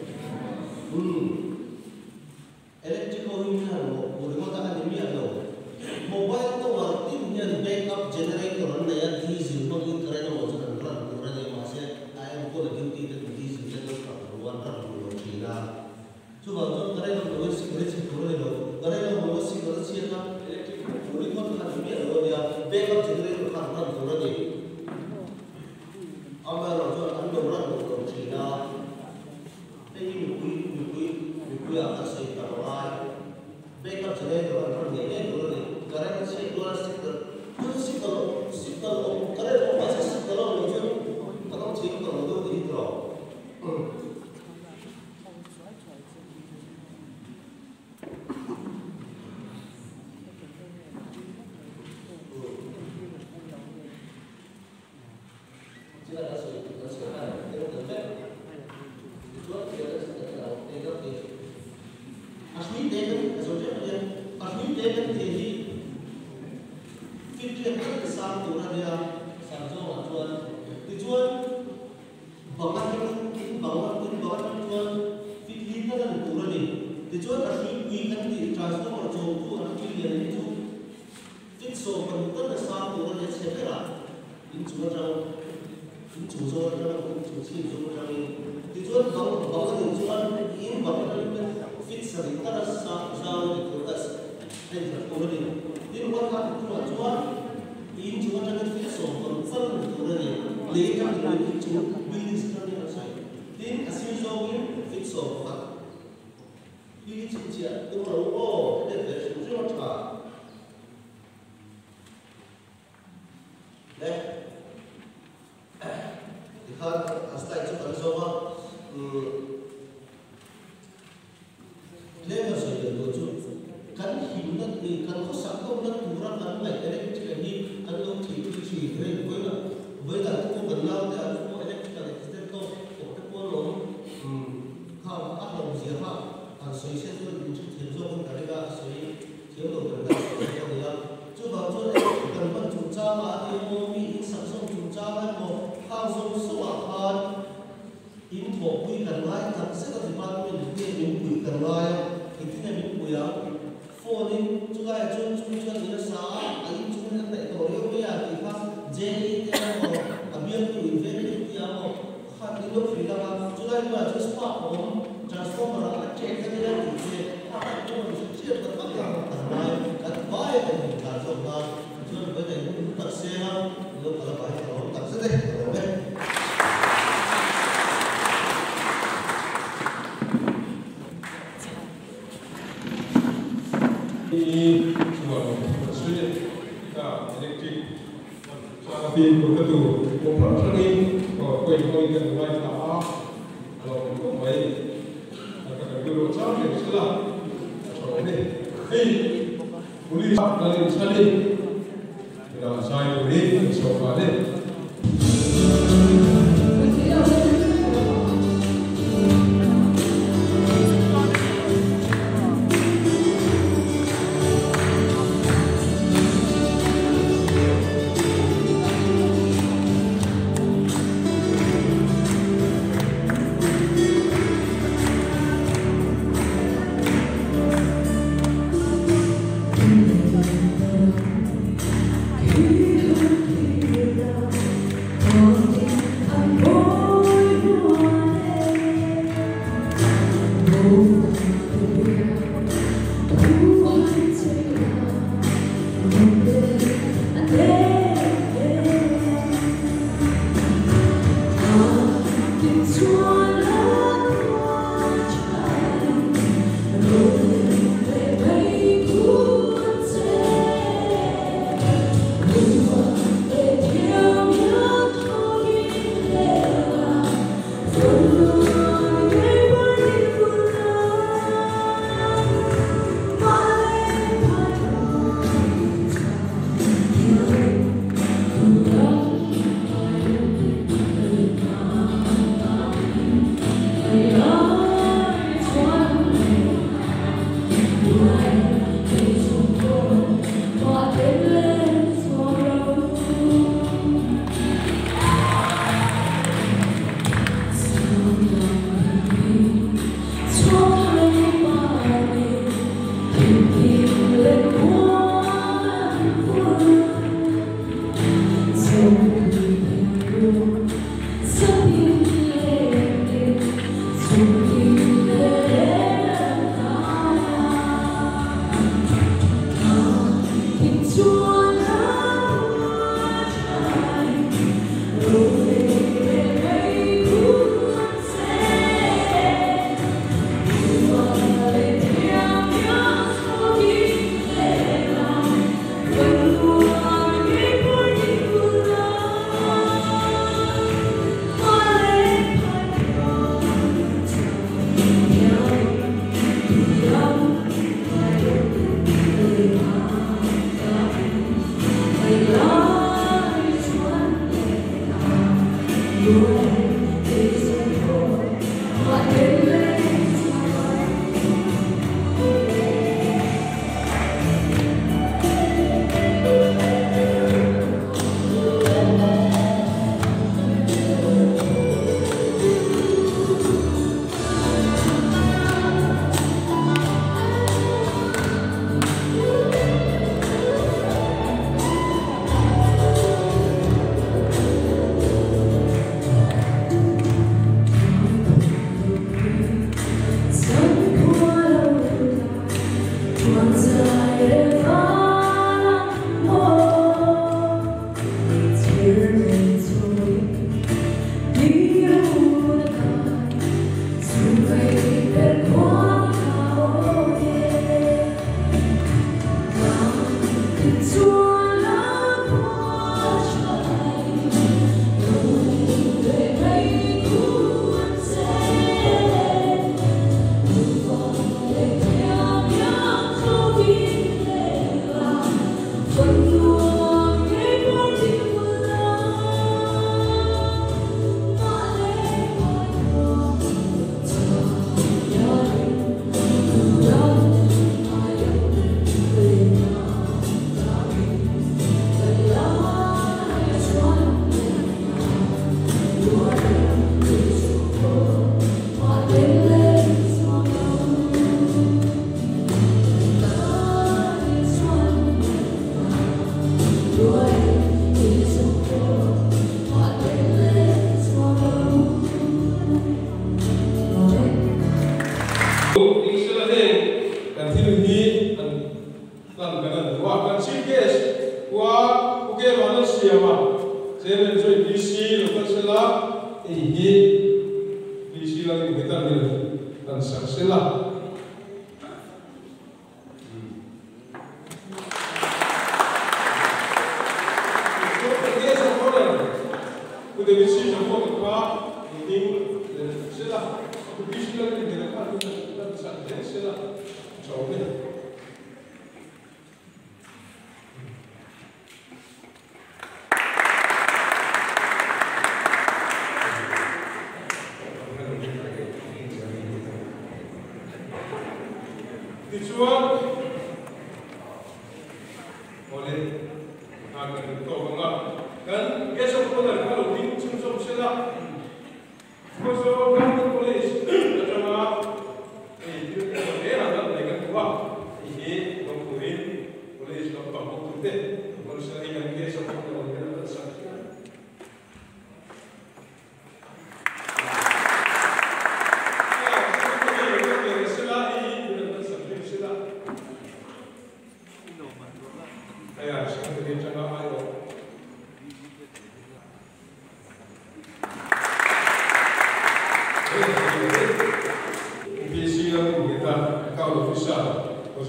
electric original boleh kata ada ni ada mobile tu arti punya backup generator anda yang diesel bagi kerana macam kerana masih ayam ko lagi tidak diesel jadi keperluan perlu China coba tu kerana boleh si boleh kerana boleh si China electric boleh kata ada ni ada dia backup generator Saya boleh, so far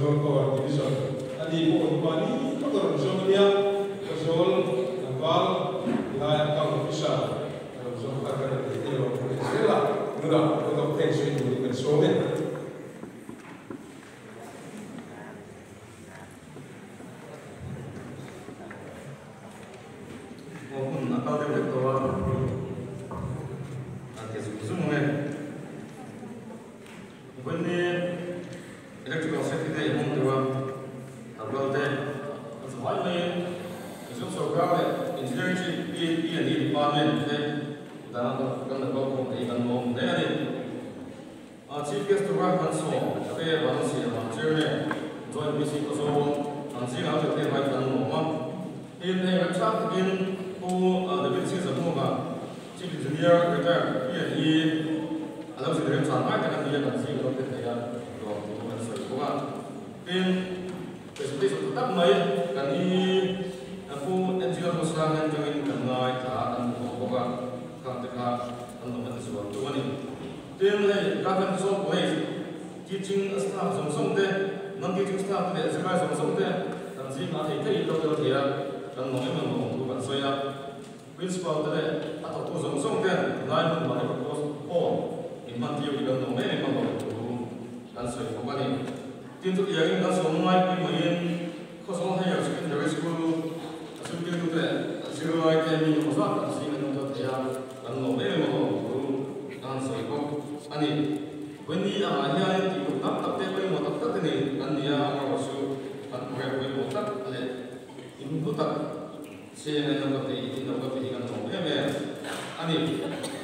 zol ko division adi mo mani ko ron zol dia zol naval wilayah kang official zol ka ka de lo ko sela nura ko tension ni ko so Chief guest to Ralph Hanson, Fair Valencia, Jeremy, join Missy Kosovo, and see how to play right and Moma. In a chat again, who the business of Moma, Chief Engineer, retired PNE, allows the rents on my and the and see what they are in the space of the top night, can he who engineer was running during the night and Moma, Kantaka, and the Venezuela to winning. Then they got so place teaching staff some day, non-teaching staff there, some day, and see not a take over here, and no one to Soya. Principal today, at a two some day, 9 money was all in Matthew, even no many money to answer for money. Into the young that's on my in because all higher secondary school, as you do today, as you like, and was not seen in the and no many money to answer for. Ani, when we are here, you would not have taken what of that in and the hour or so, and where we will not let in put up saying another day in the way he can know. Ani,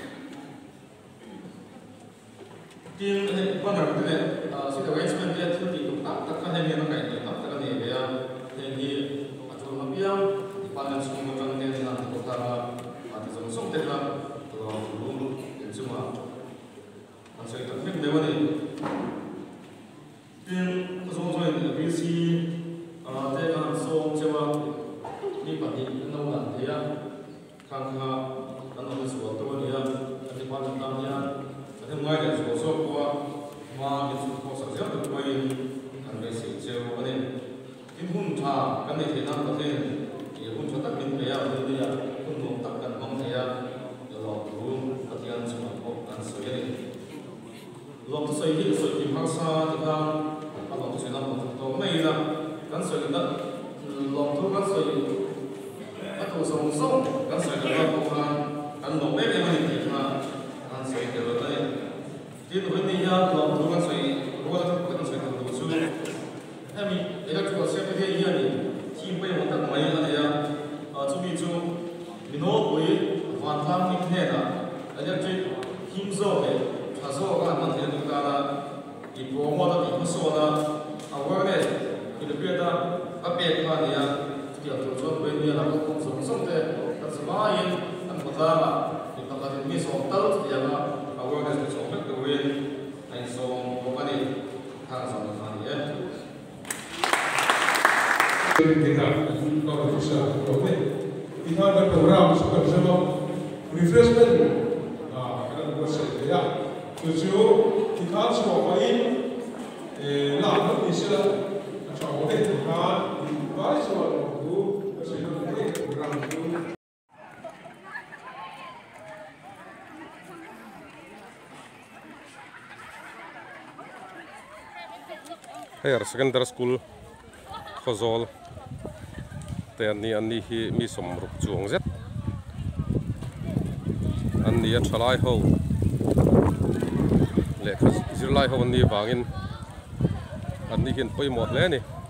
in one of the situation that you up the Kahamian kind of the area, then he, Atomabia, the balance from the Tangan and Kotara, and some sort of room in Suma. So it took me money. Then, was also in the BC, they are so Java, Nipati, no one here, Kanka, and this water here, and the Pantamia, and the Mayas also for Ma, it's supposed to have the way and basic zero money. In Hunta, can they not attain? You put what I've been there, who know that can come here, the long room, but the answer and so getting. Long to say here, so you pass on the down, along to say nothing to me, and so that long to us, so you that was on song, and so you have and no maybe many and say the other day. Did when the young long to us, say, what I say to do. Heavy electrical secretary here, team way on that way, to be to know way, one time in Neda, electric himself. So I want to do that. If you want to so awareness in the theater, a bit of to get to join when you have something that's lying and Madama, if I can miss all those, the awareness which will make the win and so nobody has on the money yet. We have a program to refreshment. To show the culture of in London, is a chocolate to card, the price of who was a program. Here, secondary school, Khozol, Tani and he me some Rukjung Zet, and the Chalai Ho. Zirlai ho ni wangin an ni hin poi mo hle ni